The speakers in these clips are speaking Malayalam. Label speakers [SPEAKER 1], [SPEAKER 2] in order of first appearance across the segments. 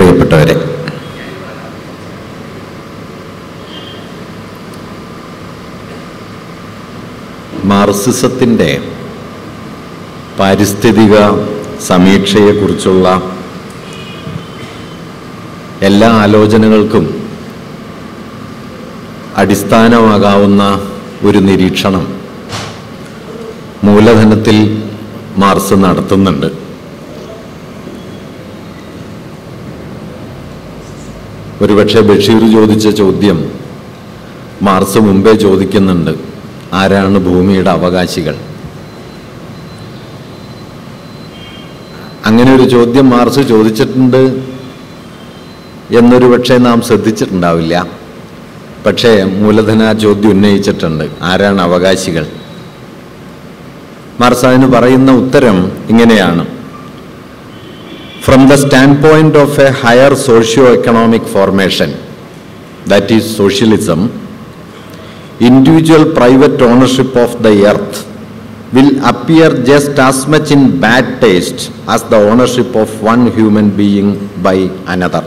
[SPEAKER 1] പ്രിയപ്പെട്ടവരെ, മാർക്സിസത്തിൻ്റെ പാരിസ്ഥിതിക സമീക്ഷയെക്കുറിച്ചുള്ള എല്ലാ ആലോചനകൾക്കും അടിസ്ഥാനമാകാവുന്ന ഒരു നിരീക്ഷണം മൂലധനത്തിൽ മാർക്സ് നടത്തുന്നുണ്ട്. ഒരുപക്ഷെ ബഷീർ ചോദിച്ച ചോദ്യം മാർക്സ് മുമ്പേ ചോദിക്കുന്നുണ്ട്: ആരാണ് ഭൂമിയുടെ അവകാശികൾ? അങ്ങനെ ഒരു ചോദ്യം മാർക്സ് ചോദിച്ചിട്ടുണ്ട് എന്നൊരു പക്ഷേ നാം ശ്രദ്ധിച്ചിട്ടുണ്ടാവില്ല. പക്ഷേ മൂലധന ചോദ്യം ഉന്നയിച്ചിട്ടുണ്ട്: ആരാണ് അവകാശികൾ? മാർക്സ് അതിന് പറയുന്ന ഉത്തരം ഇങ്ങനെയാണ്: from the standpoint of a higher socio economic formation, that is socialism, individual private ownership of the earth will appear just as much in bad taste as the ownership of one human being by another.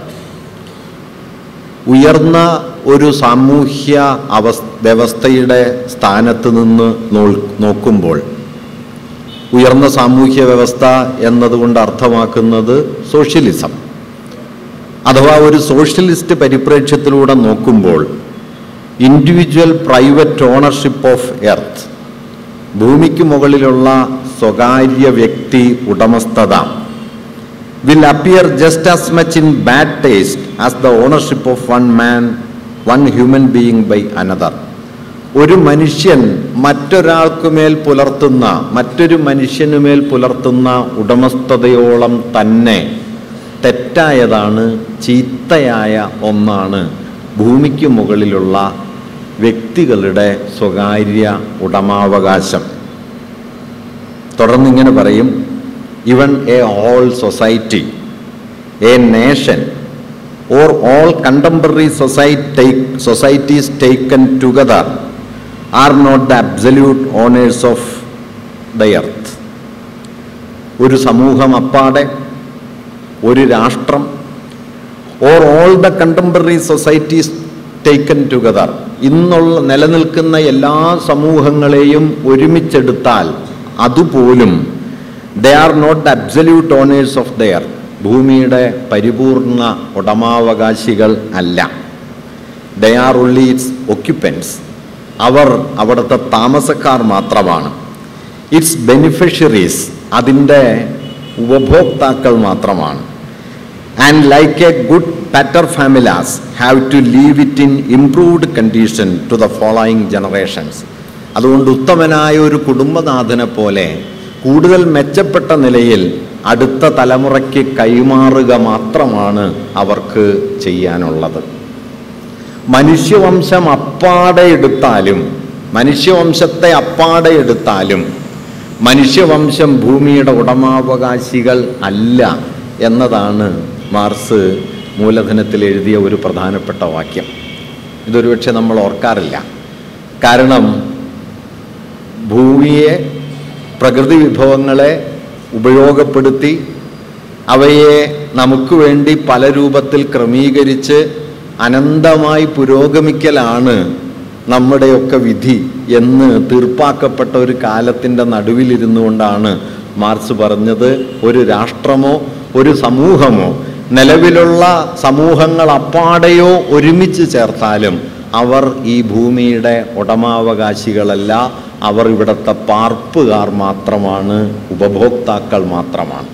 [SPEAKER 1] ഉയർന്ന ഒരു സാമൂഹ്യ വ്യവസ്ഥയുടെ സ്ഥാനത്ത് നിന്ന് നോക്കുമ്പോൾ, ഉയർന്ന സാമൂഹ്യ വ്യവസ്ഥ എന്നതുകൊണ്ട് അർത്ഥമാക്കുന്നത് സോഷ്യലിസം, അഥവാ ഒരു സോഷ്യലിസ്റ്റ് പരിപ്രേക്ഷ്യത്തിലൂടെ നോക്കുമ്പോൾ individual private ownership of earth, ഭൂമിക്ക് മുകളിലുള്ള സ്വകാര്യ വ്യക്തി ഉടമസ്ഥത, will appear just as much in bad taste as the ownership of one human being by another. ഒരു മനുഷ്യൻ മറ്റൊരു മനുഷ്യനുമേൽ പുലർത്തുന്ന ഉടമസ്ഥതയോളം തന്നെ തെറ്റായതാണ്, ചീത്തയായ ഒന്നാണ് ഭൂമിക്ക് മുകളിലുള്ള വ്യക്തികളുടെ സ്വകാര്യ ഉടമാവകാശം. തുടർന്നിങ്ങനെ പറയും: even a whole society, a nation, or all contemporary societies taken together are not the absolute owners of the earth. ഒരു സമൂഹം അപ്പാടെ, ഒരു രാഷ്ട്രം, or all the contemporary societies taken together, നിലനിൽക്കുന്ന എല്ലാ സമൂഹങ്ങളെയും ഒരുമിച്ചെടുത്താൽ അതുപോലും they are not the absolute owners of the earth, ഭൂമിയുടെ പരിപൂർണ ഉടമാവകാശികൾ അല്ല. They are only its occupants, അവർ അവിടുത്തെ താമസക്കാർ മാത്രമാണ്. ഇറ്റ്സ് ബെനിഫിഷ്യറീസ്, അതിൻ്റെ ഉപഭോക്താക്കൾ മാത്രമാണ്. And like a good paterfamilias have to leave it in improved condition to the following generations. അതുകൊണ്ട് ഉത്തമനായ ഒരു കുടുംബനാഥനെ പോലെ കൂടുതൽ മെച്ചപ്പെട്ട നിലയിൽ അടുത്ത തലമുറയ്ക്ക് കൈമാറുക മാത്രമാണ് അവർക്ക് ചെയ്യാനുള്ളത്. മനുഷ്യവംശത്തെ അപ്പാടെ എടുത്താലും മനുഷ്യവംശം ഭൂമിയുടെ ഉടമാവകാശികൾ അല്ല എന്നതാണ് മാർക്സ് മൂലധനത്തിൽ എഴുതിയ ഒരു പ്രധാനപ്പെട്ട വാക്യം. ഇതൊരു പക്ഷേ നമ്മൾ ഓർക്കാറില്ല. കാരണം ഭൂമിയെ, പ്രകൃതി വിഭവങ്ങളെ ഉപയോഗപ്പെടുത്തി അവയെ നമുക്ക് വേണ്ടി പല രൂപത്തിൽ ക്രമീകരിച്ച് അനന്തമായി പുരോഗമിക്കലാണ് നമ്മുടെയൊക്കെ വിധി എന്ന് തീർപ്പാക്കപ്പെട്ട ഒരു കാലത്തിൻ്റെ നടുവിലിരുന്നു കൊണ്ടാണ് മാർക്സ് പറഞ്ഞത്: ഒരു രാഷ്ട്രമോ ഒരു സമൂഹമോ നിലവിലുള്ള സമൂഹങ്ങൾ അപ്പാടെയോ ഒരുമിച്ച് ചേർത്താലും അവർ ഈ ഭൂമിയുടെ ഉടമാവകാശികളല്ല, അവർ ഇവിടുത്തെ പാർപ്പുകാർ മാത്രമാണ്, ഉപഭോക്താക്കൾ മാത്രമാണ്.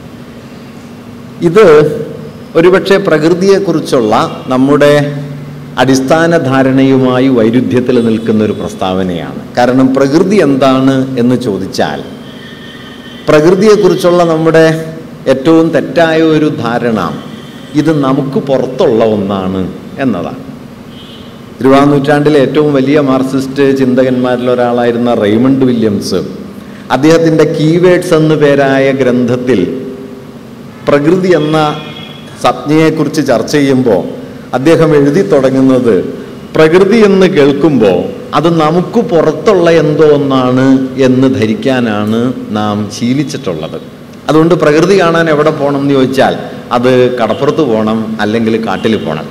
[SPEAKER 1] ഇത് ഒരുപക്ഷെ പ്രകൃതിയെക്കുറിച്ചുള്ള നമ്മുടെ അടിസ്ഥാന ധാരണയുമായി വൈരുദ്ധ്യത്തിൽ നിൽക്കുന്ന ഒരു പ്രസ്താവനയാണ്. കാരണം പ്രകൃതി എന്താണ് എന്ന് ചോദിച്ചാൽ, പ്രകൃതിയെക്കുറിച്ചുള്ള നമ്മുടെ ഏറ്റവും തെറ്റായ ഒരു ധാരണ ഇത് നമുക്ക് പുറത്തുള്ള ഒന്നാണ് എന്നതാണ്. 20-ാം നൂറ്റാണ്ടിലെ ഏറ്റവും വലിയ മാർക്സിസ്റ്റ് ചിന്തകന്മാരിൽ ഒരാളായിരുന്ന റെയ്മണ്ട് വില്യംസ് അദ്ദേഹത്തിൻ്റെ കീവേഡ്സ് എന്നു പേരായ ഗ്രന്ഥത്തിൽ പ്രകൃതി എന്ന സംജ്ഞയെക്കുറിച്ച് ചർച്ച ചെയ്യുമ്പോൾ അദ്ദേഹം എഴുതി തുടങ്ങുന്നത്, പ്രകൃതി എന്ന് കേൾക്കുമ്പോൾ അത് നമുക്ക് പുറത്തുള്ള എന്തോ ഒന്നാണ് എന്ന് ധരിക്കാനാണ് നാം ശീലിച്ചിട്ടുള്ളത്. അതുകൊണ്ട് പ്രകൃതി കാണാൻ എവിടെ പോകണം എന്ന് ചോദിച്ചാൽ അത് കടപ്പുറത്ത് പോകണം, അല്ലെങ്കിൽ കാട്ടിൽ പോകണം.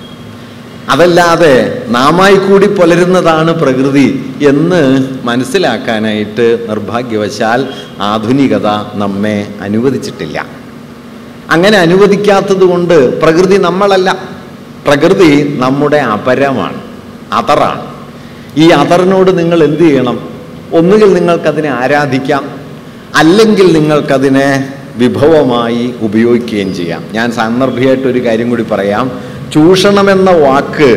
[SPEAKER 1] അതല്ലാതെ നാമായി കൂടി പുലരുന്നതാണ് പ്രകൃതി എന്ന് മനസ്സിലാക്കാനായിട്ട് നിർഭാഗ്യവശാൽ ആധുനികത നമ്മെ അനുവദിച്ചിട്ടില്ല. അങ്ങനെ അനുവദിക്കാത്തത് കൊണ്ട് പ്രകൃതി നമ്മളല്ല, പ്രകൃതി നമ്മുടെ അപരമാണ്, അതറാണ്. ഈ അതറിനോട് നിങ്ങൾ എന്ത് ചെയ്യണം? ഒന്നുകിൽ നിങ്ങൾക്കതിനെ ആരാധിക്കാം, അല്ലെങ്കിൽ നിങ്ങൾക്കതിനെ വിഭവമായി ഉപയോഗിക്കുകയും ചെയ്യാം. ഞാൻ സാന്ദർഭികമായിട്ടൊരു കാര്യം കൂടി പറയാം. ചൂഷണമെന്ന വാക്ക്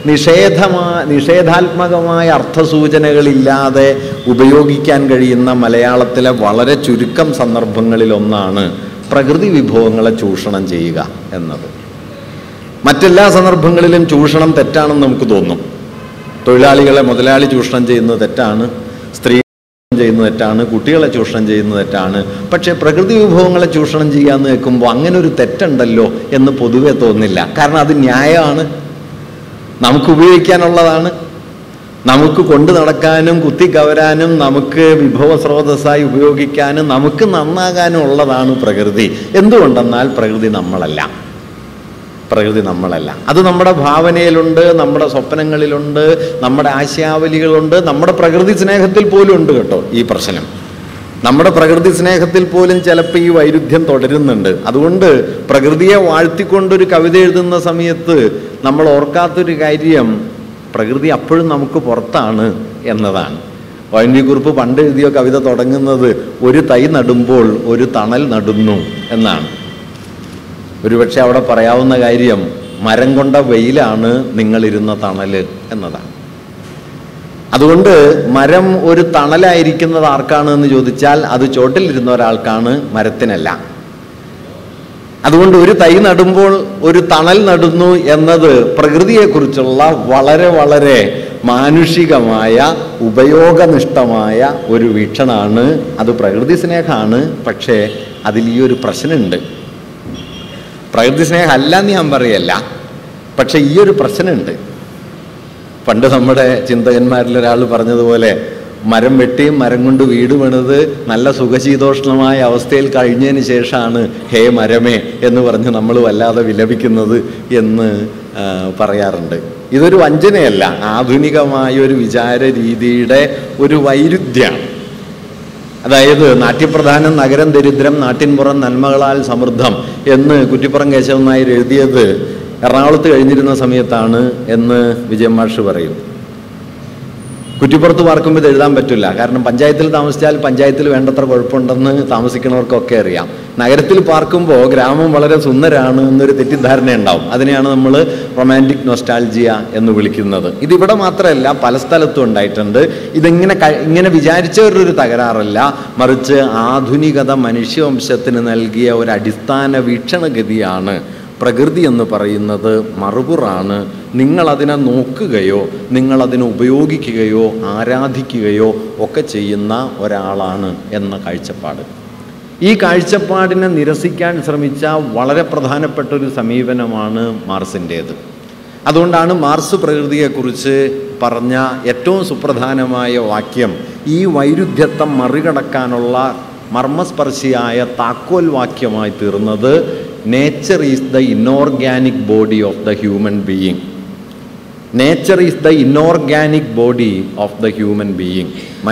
[SPEAKER 1] നിഷേധാത്മകമായ അർത്ഥസൂചനകളില്ലാതെ ഉപയോഗിക്കാൻ കഴിയുന്ന മലയാളത്തിലെ വളരെ ചുരുക്കം സന്ദർഭങ്ങളിലൊന്നാണ് പ്രകൃതി വിഭവങ്ങളെ ചൂഷണം ചെയ്യുക എന്നത്. മറ്റെല്ലാ സന്ദർഭങ്ങളിലും ചൂഷണം തെറ്റാണെന്ന് നമുക്ക് തോന്നും. തൊഴിലാളികളെ മുതലാളി ചൂഷണം ചെയ്യുന്നത് തെറ്റാണ്, സ്ത്രീ ചെയ്യുന്നത് തെറ്റാണ്, കുട്ടികളെ ചൂഷണം ചെയ്യുന്നത് തെറ്റാണ്. പക്ഷേ പ്രകൃതി വിഭവങ്ങളെ ചൂഷണം ചെയ്യാന്ന് കേൾക്കുമ്പോൾ അങ്ങനെ ഒരു തെറ്റുണ്ടല്ലോ എന്ന് പൊതുവെ തോന്നില്ല. കാരണം അത് ന്യായമാണ്, നമുക്ക് ഉപയോഗിക്കാനുള്ളതാണ്, നമുക്ക് കൊണ്ടു നടക്കാനും കുത്തിക്കവരാനും നമുക്ക് വിഭവ സ്രോതസ്സായി ഉപയോഗിക്കാനും നമുക്ക് നന്നാകാനും ഉള്ളതാണ് പ്രകൃതി. എന്തുകൊണ്ടെന്നാൽ പ്രകൃതി നമ്മളല്ല, പ്രകൃതി നമ്മളല്ല. അത് നമ്മുടെ ഭാവനയിലുണ്ട്, നമ്മുടെ സ്വപ്നങ്ങളിലുണ്ട്, നമ്മുടെ ആശയാവലികളുണ്ട്, നമ്മുടെ പ്രകൃതി സ്നേഹത്തിൽ പോലും ഉണ്ട് കേട്ടോ ഈ പ്രശ്നം. നമ്മുടെ പ്രകൃതി സ്നേഹത്തിൽ പോലും ചിലപ്പോൾ ഈ വൈരുദ്ധ്യം തുടരുന്നുണ്ട്. അതുകൊണ്ട് പ്രകൃതിയെ വാഴ്ത്തിക്കൊണ്ടൊരു കവിത എഴുതുന്ന സമയത്ത് നമ്മൾ ഓർക്കാത്തൊരു കാര്യം പ്രകൃതി അപ്പോഴും നമുക്ക് പുറത്താണ് എന്നതാണ്. വൈൻവി കുറുപ്പ് പണ്ട് എഴുതിയ കവിത തുടങ്ങുന്നത് ഒരു തൈ നടുമ്പോൾ ഒരു തണൽ നടുന്നു എന്നാണ്. ഒരുപക്ഷെ അവിടെ പറയാവുന്ന കാര്യം മരം കൊണ്ട വെയിലാണ് നിങ്ങളിരുന്ന തണൽ എന്നതാണ്. അതുകൊണ്ട് മരം ഒരു തണലായിരിക്കുന്നത് ആർക്കാണ് എന്ന് ചോദിച്ചാൽ അത് ചോട്ടിലിരുന്ന ഒരാൾക്കാണ്, മരത്തിനല്ല. അതുകൊണ്ട് ഒരു തൈ നടുമ്പോൾ ഒരു തണൽ നടുന്നു എന്നത് പ്രകൃതിയെക്കുറിച്ചുള്ള വളരെ വളരെ മാനുഷികമായ ഉപയോഗനിഷ്ഠമായ ഒരു വീക്ഷണമാണ്. അത് പ്രകൃതി സ്നേഹമാണ്. പക്ഷേ അതിൽ ഈ ഒരു പ്രശ്നമുണ്ട്. പ്രകൃതി സ്നേഹം അല്ല എന്ന് ഞാൻ പറയല്ല, പക്ഷെ ഈ ഒരു പ്രശ്നമുണ്ട്. പണ്ട് നമ്മുടെ ചിന്തകന്മാരിലൊരാൾ പറഞ്ഞതുപോലെ മരം വെട്ടിയും മരം കൊണ്ട് വീട് പണിത് നല്ല സുഖശീതോഷ്ണമായ അവസ്ഥയിൽ കഴിഞ്ഞതിന് ശേഷമാണ് ഹേ മരമേ എന്ന് പറഞ്ഞ് നമ്മൾ വല്ലാതെ വിലപിക്കുന്നത് എന്ന് പറയാറുണ്ട്. ഇതൊരു വഞ്ചനയല്ല, ആധുനികമായ ഒരു വിചാര രീതിയുടെ ഒരു വൈരുദ്ധ്യമാണ്. അതായത് നാട്യപ്രധാനം നഗരം ദരിദ്രം നാട്ടിൻപുറം നന്മകളാൽ സമൃദ്ധം എന്ന് കുറ്റിപ്പുറം കേശവൻ നായർ എഴുതിയത് എറണാകുളത്ത് കഴിഞ്ഞിരുന്ന സമയത്താണ് എന്ന് വിജയൻ മാഷ് പറയും. കുറ്റിപ്പുറത്ത് പാർക്കുമ്പോൾ ഇത് എഴുതാൻ പറ്റില്ല. കാരണം പഞ്ചായത്തിൽ താമസിച്ചാൽ പഞ്ചായത്തിൽ വേണ്ടത്ര കുഴപ്പമുണ്ടെന്ന് താമസിക്കുന്നവർക്കൊക്കെ അറിയാം. നഗരത്തിൽ പാർക്കുമ്പോൾ ഗ്രാമം വളരെ സുന്ദരാണ് എന്നൊരു തെറ്റിദ്ധാരണ ഉണ്ടാവും. അതിനെയാണ് നമ്മൾ റൊമാൻറ്റിക് നൊസ്റ്റാൾജിയ എന്ന് വിളിക്കുന്നത്. ഇതിവിടെ മാത്രമല്ല, പല സ്ഥലത്തും ഉണ്ടായിട്ടുണ്ട്. ഇങ്ങനെ വിചാരിച്ചവരൊരു തകരാറല്ല, മറിച്ച് ആധുനികത മനുഷ്യവംശത്തിന് നൽകിയ ഒരു അടിസ്ഥാന വീക്ഷണഗതിയാണ്. പ്രകൃതി എന്ന് പറയുന്നത് മറുപുറാണ്. നിങ്ങളതിനെ നോക്കുകയോ നിങ്ങളതിനെ ഉപയോഗിക്കുകയോ ആരാധിക്കുകയോ ഒക്കെ ചെയ്യുന്ന ഒരാളാണ് എന്ന കാഴ്ചപ്പാട്. ഈ കാഴ്ചപ്പാടിനെ നിരസിക്കാൻ ശ്രമിച്ച വളരെ പ്രധാനപ്പെട്ട ഒരു സമീപനമാണ് മാർസിൻ്റേത്. അതുകൊണ്ടാണ് മാർസ് പ്രകൃതിയെക്കുറിച്ച് പറഞ്ഞ ഏറ്റവും സുപ്രധാനമായ വാക്യം ഈ വൈരുദ്ധ്യത്തെ മറികടക്കാനുള്ള മർമ്മസ്പർശിയായ താക്കോൽ വാക്യമായി തീർന്നത് nature is the inorganic body of the human being. Nature is the inorganic body of the human being.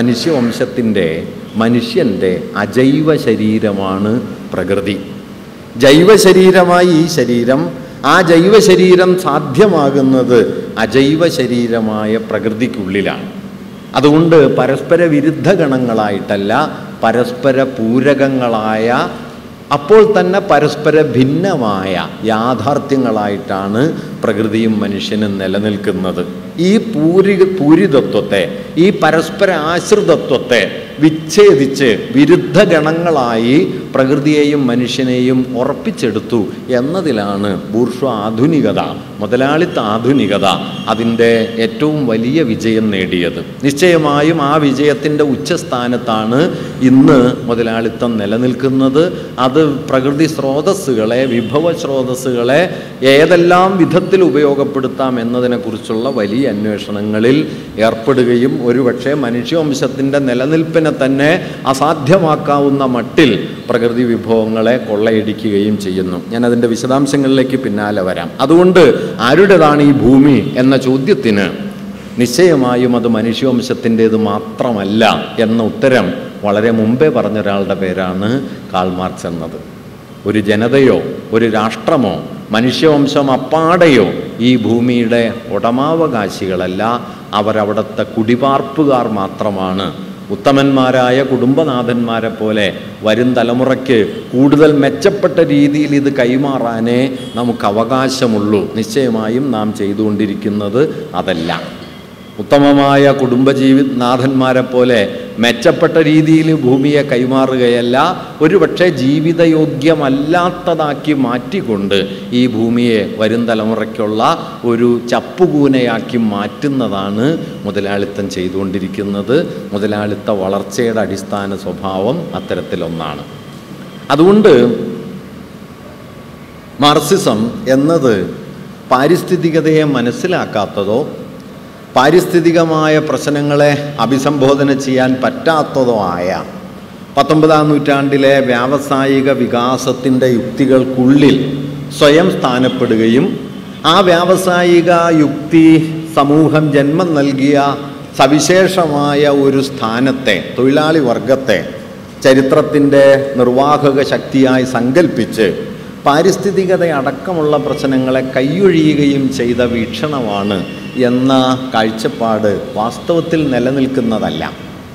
[SPEAKER 1] മനുഷ്യൻ്റെ അജൈവ ശരീരമാണ് പ്രകൃതി. ജൈവ ശരീരമായി ഈ ശരീരം, ആ ജൈവ ശരീരം സാധ്യമാകുന്നത് അജൈവ ശരീരമായ പ്രകൃതിക്കുള്ളിലാണ്. അതുകൊണ്ട് പരസ്പര വിരുദ്ധ ഗണങ്ങളായിട്ടല്ല, പരസ്പര പൂരകങ്ങളായ, അപ്പോൾ തന്നെ പരസ്പര ഭിന്നമായ യാഥാർത്ഥ്യങ്ങളായിട്ടാണ് പ്രകൃതിയും മനുഷ്യനും നിലനിൽക്കുന്നത്. ഈ പൂരിതത്വത്തെ, ഈ പരസ്പര ആശ്രിതത്വത്തെ വിച്ഛേദിച്ച് വിരുദ്ധ ഗണങ്ങളായി പ്രകൃതിയെയും മനുഷ്യനെയും ഉറപ്പിച്ചെടുത്തു എന്നതിലാണ് ബൂർഷ്വ ആധുനികത, മുതലാളിത്ത ആധുനികത അതിൻ്റെ ഏറ്റവും വലിയ വിജയം നേടിയത്. നിശ്ചയമായും ആ വിജയത്തിൻ്റെ ഉച്ചസ്ഥാനത്താണ് ഇന്ന് മുതലാളിത്തം നിലനിൽക്കുന്നത്. അത് പ്രകൃതി സ്രോതസ്സുകളെ, വിഭവ സ്രോതസ്സുകളെ ഏതെല്ലാം വിധത്തിൽ വിധത്തിൽ ഉപയോഗപ്പെടുത്താം എന്നതിനെക്കുറിച്ചുള്ള വലിയ അന്വേഷണങ്ങളിൽ ഏർപ്പെടുകയും ഒരുപക്ഷെ മനുഷ്യവംശത്തിൻ്റെ നിലനിൽപ്പിനെ തന്നെ അസാധ്യമാക്കാവുന്ന മട്ടിൽ പ്രകൃതി വിഭവങ്ങളെ കൊള്ളയടിക്കുകയും ചെയ്യുന്നു. ഞാനതിൻ്റെ വിശദാംശങ്ങളിലേക്ക് പിന്നാലെ വരാം. അതുകൊണ്ട് ആരുടേതാണ് ഈ ഭൂമി എന്ന ചോദ്യത്തിന് നിശ്ചയമായും അത് മനുഷ്യവംശത്തിൻ്റേത് മാത്രമല്ല എന്ന ഉത്തരം വളരെ മുമ്പേ പറഞ്ഞ ഒരാളുടെ പേരാണ് കാൾ മാർക്സ് എന്നത്. ഒരു ജനതയോ ഒരു രാഷ്ട്രമോ മനുഷ്യവംശം അപ്പാടെയോ ഈ ഭൂമിയുടെ ഉടമാവകാശികളല്ല, അവരവിടുത്തെ കുടിപാർപ്പുകാർ മാത്രമാണ്. ഉത്തമന്മാരായ കുടുംബനാഥന്മാരെ പോലെ വരും തലമുറയ്ക്ക് കൂടുതൽ മെച്ചപ്പെട്ട രീതിയിൽ ഇത് കൈമാറാനേ നമുക്ക് അവകാശമുള്ളൂ. നിശ്ചയമായും നാം ചെയ്തുകൊണ്ടിരിക്കുന്നത് അതല്ല. ഉത്തമമായ നാഥന്മാരെ പോലെ മെച്ചപ്പെട്ട രീതിയിൽ ഭൂമിയെ കൈമാറുകയല്ല, ഒരുപക്ഷെ ജീവിതയോഗ്യമല്ലാത്തതാക്കി മാറ്റിക്കൊണ്ട് ഈ ഭൂമിയെ വരും തലമുറയ്ക്കുള്ള ഒരു ചപ്പുകൂനയാക്കി മാറ്റുന്നതാണ് മുതലാളിത്തം ചെയ്തുകൊണ്ടിരിക്കുന്നത്. മുതലാളിത്ത വളർച്ചയുടെ അടിസ്ഥാന സ്വഭാവം അത്തരത്തിലൊന്നാണ്. അതുകൊണ്ട് മാർക്സിസം എന്നത് പാരിസ്ഥിതികതയെ മനസ്സിലാക്കാത്തതോ പാരിസ്ഥിതികമായ പ്രശ്നങ്ങളെ അഭിസംബോധന ചെയ്യാൻ പറ്റാത്തതോ ആയ 19-ാം നൂറ്റാണ്ടിലെ വ്യാവസായിക വികാസത്തിൻ്റെ യുക്തികൾക്കുള്ളിൽ സ്വയം സ്ഥാനപ്പെടുകയും ആ വ്യാവസായിക യുക്തി സമൂഹം ജന്മം നൽകിയ സവിശേഷമായ ഒരു സ്ഥാനത്തെ, തൊഴിലാളി വർഗത്തെ ചരിത്രത്തിൻ്റെ നിർവാഹക ശക്തിയായി സങ്കല്പിച്ച് പാരിസ്ഥിതികതയടക്കമുള്ള പ്രശ്നങ്ങളെ കൈയൊഴിയുകയും ചെയ്ത വീക്ഷണമാണ് എന്ന കാഴ്ചപ്പാട് വാസ്തവത്തിൽ നിലനിൽക്കുന്നതല്ല.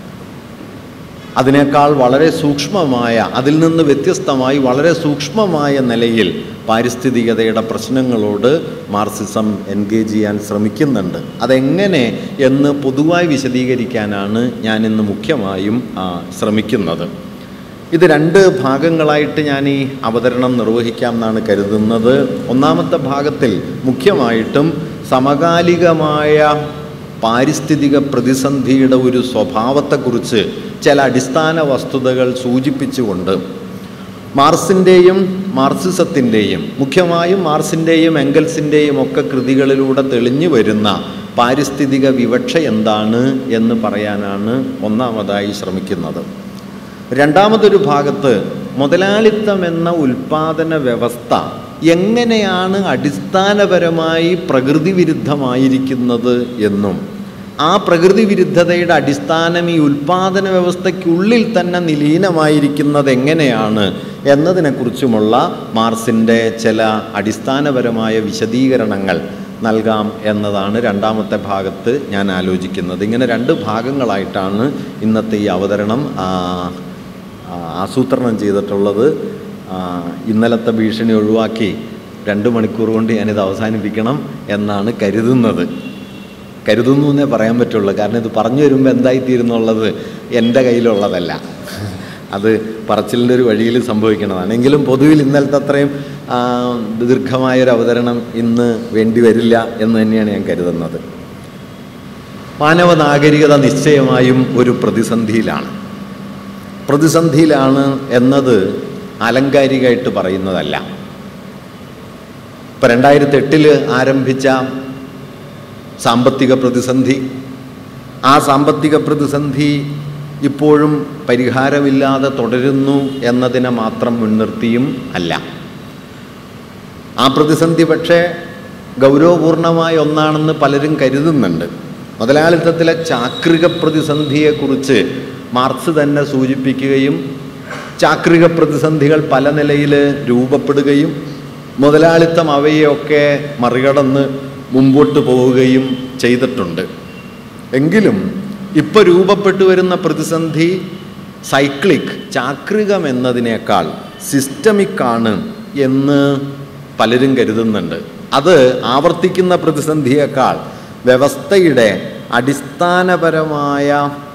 [SPEAKER 1] അതിനേക്കാൾ വളരെ സൂക്ഷ്മമായ, അതിൽ നിന്ന് വ്യത്യസ്തമായി വളരെ സൂക്ഷ്മമായ നിലയിൽ പാരിസ്ഥിതികതയുടെ പ്രശ്നങ്ങളോട് മാർക്സിസം എൻഗേജ് ചെയ്യാൻ ശ്രമിക്കുന്നുണ്ട്. അതെങ്ങനെ എന്ന് പൊതുവായി വിശദീകരിക്കാനാണ് ഞാനിന്ന് മുഖ്യമായും ശ്രമിക്കുന്നത്. ഇത് 2 ഭാഗങ്ങളായിട്ട് ഞാൻ ഈ അവതരണം നിർവഹിക്കാം എന്നാണ് കരുതുന്നത്. ഒന്നാമത്തെ ഭാഗത്തിൽ മുഖ്യമായിട്ടും സമകാലികമായ പാരിസ്ഥിതിക പ്രതിസന്ധിയുടെ ഒരു സ്വഭാവത്തെക്കുറിച്ച് ചില അടിസ്ഥാന വസ്തുതകൾ സൂചിപ്പിച്ചുകൊണ്ട് മാർക്സിൻ്റെയും മാർക്സിസത്തിൻ്റെയും, മുഖ്യമായും മാർക്സിൻ്റെയും എംഗൽസിൻ്റെയും ഒക്കെ കൃതികളിലൂടെ തെളിഞ്ഞു വരുന്ന പാരിസ്ഥിതിക വിവക്ഷ എന്താണ് എന്ന് പറയാനാണ് ഒന്നാമതായി ശ്രമിക്കുന്നത്. രണ്ടാമതൊരു ഭാഗത്ത് മുതലാളിത്തം എന്ന ഉൽപാദന വ്യവസ്ഥ എങ്ങനെയാണ് അടിസ്ഥാനപരമായി പ്രകൃതി വിരുദ്ധമായിരിക്കുന്നത് എന്നും ആ പ്രകൃതി വിരുദ്ധതയുടെ അടിസ്ഥാനം ഈ ഉൽപാദന വ്യവസ്ഥയ്ക്കുള്ളിൽ തന്നെ നിലീനമായിരിക്കുന്നത് എങ്ങനെയാണ് എന്നതിനെക്കുറിച്ചുമുള്ള മാർക്സിൻ്റെ ചില അടിസ്ഥാനപരമായ വിശദീകരണങ്ങൾ നൽകാം എന്നതാണ് രണ്ടാമത്തെ ഭാഗത്ത് ഞാൻ ആലോചിക്കുന്നത്. ഇങ്ങനെ 2 ഭാഗങ്ങളായിട്ടാണ് ഇന്നത്തെ ഈ അവതരണം ആസൂത്രണം ചെയ്തിട്ടുള്ളത്. ഇന്നലത്തെ ഭീഷണി ഒഴിവാക്കി 2 മണിക്കൂർ കൊണ്ട് ഞാനിത് അവസാനിപ്പിക്കണം എന്നാണ് കരുതുന്നു എന്നേ പറയാൻ പറ്റുള്ളൂ. കാരണം ഇത് പറഞ്ഞു വരുമ്പോൾ എന്തായിത്തീരുന്നുള്ളത് എൻ്റെ കയ്യിലുള്ളതല്ല, അത് പറച്ചിലിൻ്റെ ഒരു വഴിയിൽ സംഭവിക്കുന്നതാണ്. എങ്കിലും പൊതുവിൽ ഇന്നലത്തെ അത്രയും ദീർഘമായൊരു അവതരണം ഇന്ന് വേണ്ടി വരില്ല എന്ന് തന്നെയാണ് ഞാൻ കരുതുന്നത്. മാനവ നാഗരികത നിശ്ചയമായും ഒരു പ്രതിസന്ധിയിലാണ് എന്നത് ആലങ്കാരികമായിട്ട് പറയുന്നതല്ല. ഇപ്പം 2008 ആരംഭിച്ച സാമ്പത്തിക പ്രതിസന്ധി, ആ സാമ്പത്തിക പ്രതിസന്ധി ഇപ്പോഴും പരിഹാരമില്ലാതെ തുടരുന്നു എന്നതിനെ മാത്രം മുൻനിർത്തിയും അല്ല. ആ പ്രതിസന്ധി പക്ഷേ ഗൗരവപൂർണമായ ഒന്നാണെന്ന് പലരും കരുതുന്നുണ്ട്. മുതലാളിത്തത്തിലെ ചാക്രിക പ്രതിസന്ധിയെക്കുറിച്ച് മാർക്സ് തന്നെ സൂചിപ്പിക്കുകയും ചാക്രിക പ്രതിസന്ധികൾ പല നിലയിൽ രൂപപ്പെടുകയും മുതലാളിത്തം അവയെയൊക്കെ മറികടന്ന് മുമ്പോട്ട് പോവുകയും ചെയ്തിട്ടുണ്ട്. എങ്കിലും ഇപ്പോൾ രൂപപ്പെട്ടു വരുന്ന പ്രതിസന്ധി സൈക്ലിക്, ചാക്രികം എന്നതിനേക്കാൾ സിസ്റ്റമിക്കാണ് എന്ന് പലരും കരുതുന്നുണ്ട്. അത് ആവർത്തിക്കുന്ന പ്രതിസന്ധിയേക്കാൾ വ്യവസ്ഥയുടെ അടിസ്ഥാനപരമായ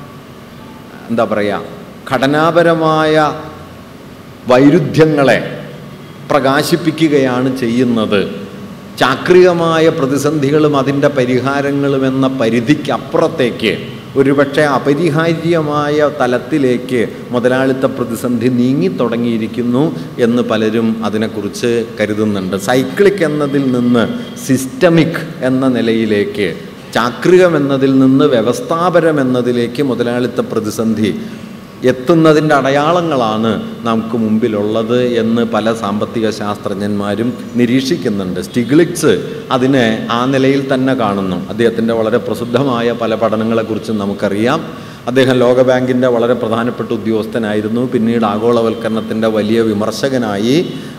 [SPEAKER 1] ഘടനാപരമായ വൈരുദ്ധ്യങ്ങളെ പ്രകാശിപ്പിക്കുകയാണ് ചെയ്യുന്നത്. ചാക്രികമായ പ്രതിസന്ധികളും അതിൻ്റെ പരിഹാരങ്ങളും എന്ന പരിധിക്കപ്പുറത്തേക്ക് ഒരുപക്ഷെ അപരിഹാര്യമായ തലത്തിലേക്ക് മുതലാളിത്ത പ്രതിസന്ധി നീങ്ങിത്തുടങ്ങിയിരിക്കുന്നു എന്ന് പലരും അതിനെക്കുറിച്ച് കരുതുന്നുണ്ട്. സൈക്ലിക് എന്നതിൽ നിന്ന് സിസ്റ്റമിക് എന്ന നിലയിലേക്ക്, ചാക്രികം എന്നതിൽ നിന്ന് വ്യവസ്ഥാപരം എന്നതിലേക്ക് മുതലാളിത്ത പ്രതിസന്ധി എത്തുന്നതിൻ്റെ അടയാളങ്ങളാണ് നമുക്ക് മുമ്പിലുള്ളത് എന്ന് പല സാമ്പത്തിക ശാസ്ത്രജ്ഞന്മാരും നിരീക്ഷിക്കുന്നുണ്ട്. സ്റ്റിഗ്ലിറ്റ്സ് അതിനെ ആ നിലയിൽ തന്നെ കാണുന്നു. അദ്ദേഹത്തിൻ്റെ വളരെ പ്രസിദ്ധമായ പല പഠനങ്ങളെക്കുറിച്ചും നമുക്കറിയാം. അദ്ദേഹം ലോകബാങ്കിൻ്റെ വളരെ പ്രധാനപ്പെട്ട ഉദ്യോഗസ്ഥനായിരുന്നു. പിന്നീട് ആഗോളവൽക്കരണത്തിൻ്റെ വലിയ വിമർശകനായി.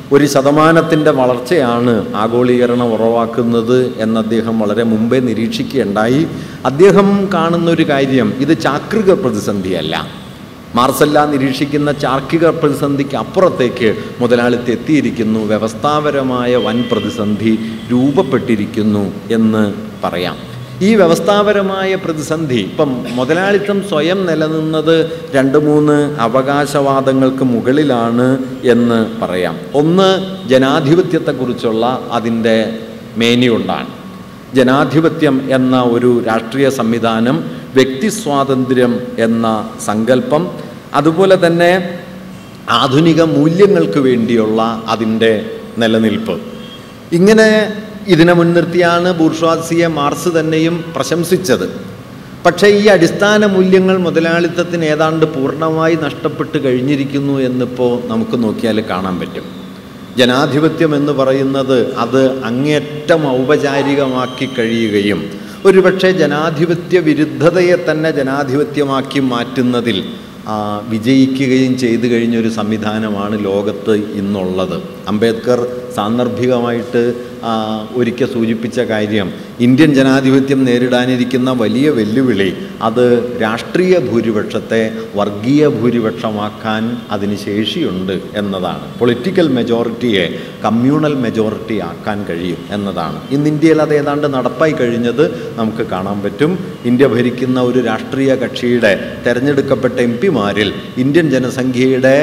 [SPEAKER 1] 1% വളർച്ചയാണ് ആഗോളീകരണം ഉറവാക്കുന്നത് എന്ന് അദ്ദേഹം വളരെ മുമ്പേ നിരീക്ഷിക്കുകയുണ്ടായി. അദ്ദേഹം കാണുന്നൊരു കാര്യം, ഇത് ചാക്രിക പ്രതിസന്ധിയല്ല. മാർസല്ല നിരീക്ഷിക്കുന്ന ചാർക്കിക പ്രതിസന്ധിക്ക് അപ്പുറത്തേക്ക് മുതലാളിത്തം എത്തിയിരിക്കുന്നു, വ്യവസ്ഥാപരമായ വൻ പ്രതിസന്ധി രൂപപ്പെട്ടിരിക്കുന്നു എന്ന് പറയാം. ഈ വ്യവസ്ഥാപരമായ പ്രതിസന്ധി ഇപ്പം മുതലാളിത്തം സ്വയം നിലനിന്നത് 2-3 അവകാശവാദങ്ങൾക്ക് മുകളിലാണ് എന്ന് പറയാം. ഒന്ന്, ജനാധിപത്യത്തെക്കുറിച്ചുള്ള അതിൻ്റെ മേനിയുണ്ടാണ്. ജനാധിപത്യം എന്ന ഒരു രാഷ്ട്രീയ സംവിധാനം, വ്യക്തിസ്വാതന്ത്ര്യം എന്ന സങ്കല്പം, അതുപോലെ തന്നെ ആധുനിക മൂല്യങ്ങൾക്ക് വേണ്ടിയുള്ള അതിൻ്റെ നിലനിൽപ്പ്, ഇങ്ങനെ ഇതിനെ മുൻനിർത്തിയാണ് ബൂർഷ്വാസിയെ മാർക്സ് തന്നെയും പ്രശംസിച്ചത്. പക്ഷേ ഈ അടിസ്ഥാന മൂല്യങ്ങൾ മുതലാളിത്തത്തിന് ഏതാണ്ട് പൂർണ്ണമായി നഷ്ടപ്പെട്ട് കഴിഞ്ഞിരിക്കുന്നു എന്നിപ്പോൾ നമുക്ക് നോക്കിയാൽ കാണാൻ പറ്റും. ജനാധിപത്യം എന്ന് പറയുന്നത് അത് അങ്ങേയറ്റം ഔപചാരികമാക്കി കഴിയുകയും ഒരുപക്ഷെ ജനാധിപത്യ വിരുദ്ധതയെ തന്നെ ജനാധിപത്യമാക്കി മാറ്റുന്നതിൽ വിജയിക്കുകയും ചെയ്തു കഴിഞ്ഞൊരു സംവിധാനമാണ് ലോകത്ത് ഇന്നുള്ളത്. അംബേദ്കർ സാന്ദർഭികമായിട്ട് ഒരിക്കൽ സൂചിപ്പിച്ച കാര്യം, ഇന്ത്യൻ ജനാധിപത്യം നേരിടാനിരിക്കുന്ന വലിയ വെല്ലുവിളി അത് രാഷ്ട്രീയ ഭൂരിപക്ഷത്തെ വർഗീയ ഭൂരിപക്ഷമാക്കാൻ അതിന് ശേഷിയുണ്ട് എന്നതാണ്. പൊളിറ്റിക്കൽ മെജോറിറ്റിയെ കമ്മ്യൂണൽ മെജോറിറ്റി ആക്കാൻ കഴിയും എന്നതാണ്. ഇന്ന് ഇന്ത്യയിൽ അത് ഏതാണ്ട് നടപ്പായി കഴിഞ്ഞത് നമുക്ക് കാണാൻ പറ്റും. ഇന്ത്യ ഭരിക്കുന്ന ഒരു രാഷ്ട്രീയ കക്ഷിയുടെ തിരഞ്ഞെടുക്കപ്പെട്ട എംപിമാരിൽ ഇന്ത്യൻ ജനസംഖ്യയുടെ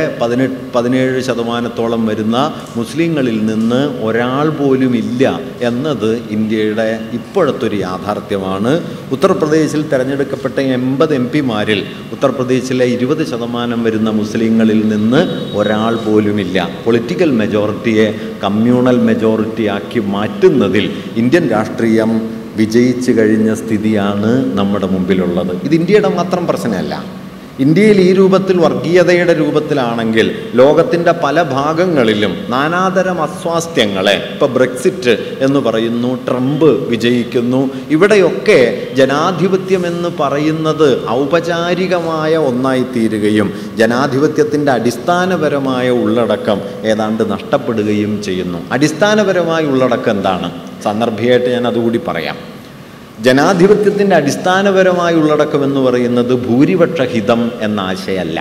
[SPEAKER 1] 17% വരുന്ന മുസ്ലിങ്ങളിൽ നിന്ന് ഒരാൾ പോലും ഇല്ല എന്നത് ഇന്ത്യയുടെ ഇപ്പോഴത്തെ ഒരു യാഥാർത്ഥ്യമാണ്. ഉത്തർപ്രദേശിൽ തിരഞ്ഞെടുക്കപ്പെട്ട 80 എംപിമാരിൽ ഉത്തർപ്രദേശിലെ 20% വരുന്ന മുസ്ലിങ്ങളിൽ നിന്ന് ഒരാൾ പോലുമില്ല. പൊളിറ്റിക്കൽ മെജോറിറ്റിയെ കമ്മ്യൂണൽ മെജോറിറ്റി ആക്കി മാറ്റുന്നതിൽ ഇന്ത്യൻ രാഷ്ട്രീയം വിജയിച്ചു കഴിഞ്ഞ സ്ഥിതിയാണ് നമ്മുടെ മുമ്പിലുള്ളത്. ഇത് ഇന്ത്യയുടെ മാത്രം പ്രശ്നമല്ല. ഇന്ത്യയിൽ ഈ രൂപത്തിൽ വർഗീയതയുടെ രൂപത്തിലാണെങ്കിൽ ലോകത്തിൻ്റെ പല ഭാഗങ്ങളിലും നാനാതരം അസ്വാസ്ഥ്യങ്ങളെ, ഇപ്പോൾ ബ്രെക്സിറ്റ് എന്ന് പറയുന്നു, ട്രംപ് വിജയിക്കുന്നു, ഇവിടെയൊക്കെ ജനാധിപത്യം എന്ന് പറയുന്നത് ഔപചാരികമായ ഒന്നായിത്തീരുകയും ജനാധിപത്യത്തിൻ്റെ അടിസ്ഥാനപരമായ ഉള്ളടക്കം ഏതാണ്ട് നഷ്ടപ്പെടുകയും ചെയ്യുന്നു. അടിസ്ഥാനപരമായ ഉള്ളടക്കം എന്താണ്? സന്ദർഭികമായിട്ട് ഞാൻ അതുകൂടി പറയാം. ജനാധിപത്യത്തിൻ്റെ അടിസ്ഥാനപരമായ ഉള്ളടക്കം എന്ന് പറയുന്നത് ഭൂരിപക്ഷ ഹിതം എന്ന ആശയമല്ല.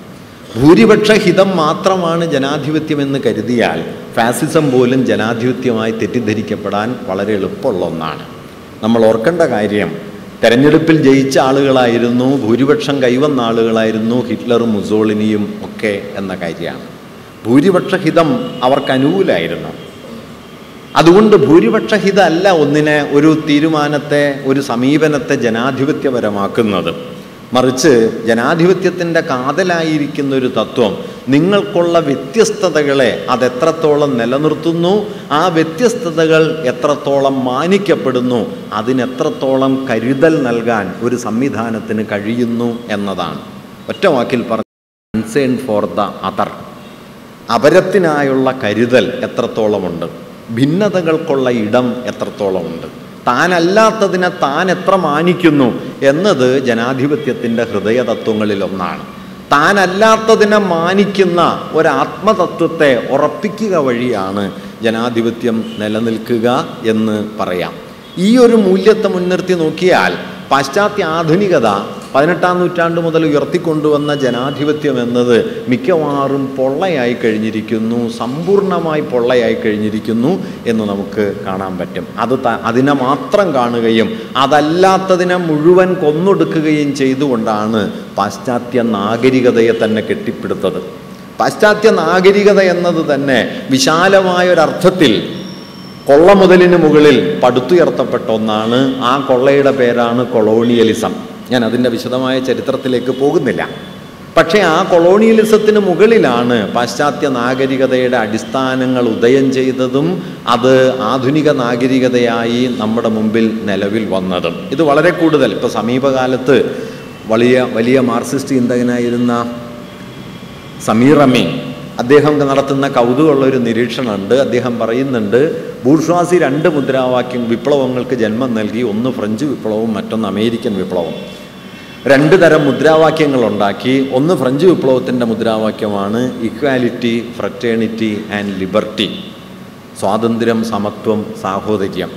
[SPEAKER 1] ഭൂരിപക്ഷ ഹിതം മാത്രമാണ് ജനാധിപത്യമെന്ന് കരുതിയാൽ ഫാസിസം പോലും ജനാധിപത്യമായി തെറ്റിദ്ധരിക്കപ്പെടാൻ വളരെ എളുപ്പമുള്ള ഒന്നാണ്. നമ്മൾ ഓർക്കേണ്ട കാര്യം, തെരഞ്ഞെടുപ്പിൽ ജയിച്ച ആളുകളായിരുന്നു, ഭൂരിപക്ഷം കൈവന്ന ആളുകളായിരുന്നു ഹിറ്റ്ലറും മുസോളിനിയും ഒക്കെ എന്ന കാര്യമാണ്. ഭൂരിപക്ഷ ഹിതം അവർക്ക് അനുകൂലമായിരുന്നു. അതുകൊണ്ട് ഭൂരിപക്ഷ ഹിതമല്ല ഒന്നിനെ, ഒരു തീരുമാനത്തെ, ഒരു സമീപനത്തെ ജനാധിപത്യപരമാക്കുന്നത്. മറിച്ച് ജനാധിപത്യത്തിൻ്റെ കാതലായിരിക്കുന്ന ഒരു തത്വം, നിങ്ങൾക്കുള്ള വ്യത്യസ്തതകളെ അതെത്രത്തോളം നിലനിർത്തുന്നു, ആ വ്യത്യസ്തതകൾ എത്രത്തോളം മാനിക്കപ്പെടുന്നു, അതിനെത്രത്തോളം കരുതൽ നൽകാൻ ഒരു സംവിധാനത്തിന് കഴിയുന്നു എന്നതാണ്. ഒറ്റ വാക്കിൽ പറഞ്ഞ കൺസേൺ ഫോർ ദ അതർ, അപരത്തിനായുള്ള കരുതൽ എത്രത്തോളമുണ്ട്, ഭിന്നതകൾക്കുള്ള ഇടം എത്രത്തോളമുണ്ട്, താനല്ലാത്തതിനെ താൻ എത്ര മാനിക്കുന്നു എന്നത് ജനാധിപത്യത്തിൻ്റെ ഹൃദയതത്വങ്ങളിലൊന്നാണ്. താനല്ലാത്തതിനെ മാനിക്കുന്ന ഒരാത്മതത്വത്തെ ഉറപ്പിക്കുക വഴിയാണ് ജനാധിപത്യം നിലനിൽക്കുക എന്ന് പറയാം. ഈ ഒരു മൂല്യത്തെ മുൻനിർത്തി നോക്കിയാൽ പാശ്ചാത്യ ആധുനികത 18-ാം നൂറ്റാണ്ട് മുതൽ ഉയർത്തിക്കൊണ്ടുവന്ന ജനാധിപത്യം എന്നത് മിക്കവാറും പൊള്ളയായി കഴിഞ്ഞിരിക്കുന്നു, സമ്പൂർണമായി പൊള്ളയായി കഴിഞ്ഞിരിക്കുന്നു എന്ന് നമുക്ക് കാണാൻ പറ്റും. അതിനെ മാത്രം കാണുകയും അതല്ലാത്തതിനെ മുഴുവൻ കൊന്നൊടുക്കുകയും ചെയ്തുകൊണ്ടാണ് പാശ്ചാത്യ നാഗരികതയെ തന്നെ കെട്ടിപ്പടുത്തത്. പാശ്ചാത്യ നാഗരികത എന്നത് തന്നെ വിശാലമായൊരർത്ഥത്തിൽ കൊള്ള മുതലിന് മുകളിൽ പടുത്തുയർത്തപ്പെട്ട ഒന്നാണ്. ആ കൊള്ളയുടെ പേരാണ് കൊളോണിയലിസം. ഞാൻ അതിൻ്റെ വിശദമായ ചരിത്രത്തിലേക്ക് പോകുന്നില്ല. പക്ഷേ ആ കൊളോണിയലിസത്തിന് മുകളിലാണ് പാശ്ചാത്യ നാഗരികതയുടെ അടിസ്ഥാനങ്ങൾ ഉദയം ചെയ്തതും അത് ആധുനിക നാഗരികതയായി നമ്മുടെ മുമ്പിൽ നിലവിൽ വന്നതും. ഇത് വളരെ കൂടുതൽ ഇപ്പോൾ സമീപകാലത്ത് വലിയ മാർക്സിസ്റ്റ് ചിന്തകനായിരുന്ന സമീർ അമീൻ അദ്ദേഹം നടത്തുന്ന കൗതുകമുള്ളൊരു നിരീക്ഷണമുണ്ട്. അദ്ദേഹം പറയുന്നുണ്ട്, ബൂർഷ്വാസി 2 മുദ്രാവാക്യം വിപ്ലവങ്ങൾക്ക് ജന്മം നൽകി. ഒന്ന് ഫ്രഞ്ച് വിപ്ലവവും മറ്റൊന്ന് അമേരിക്കൻ വിപ്ലവം. 2 തരം മുദ്രാവാക്യങ്ങളുണ്ടാക്കി. ഒന്ന് ഫ്രഞ്ച് വിപ്ലവത്തിൻ്റെ മുദ്രാവാക്യമാണ് ഇക്വാലിറ്റി, ഫ്രറ്റേണിറ്റി ആൻഡ് ലിബർട്ടി, സ്വാതന്ത്ര്യം, സമത്വം, സാഹോദര്യം.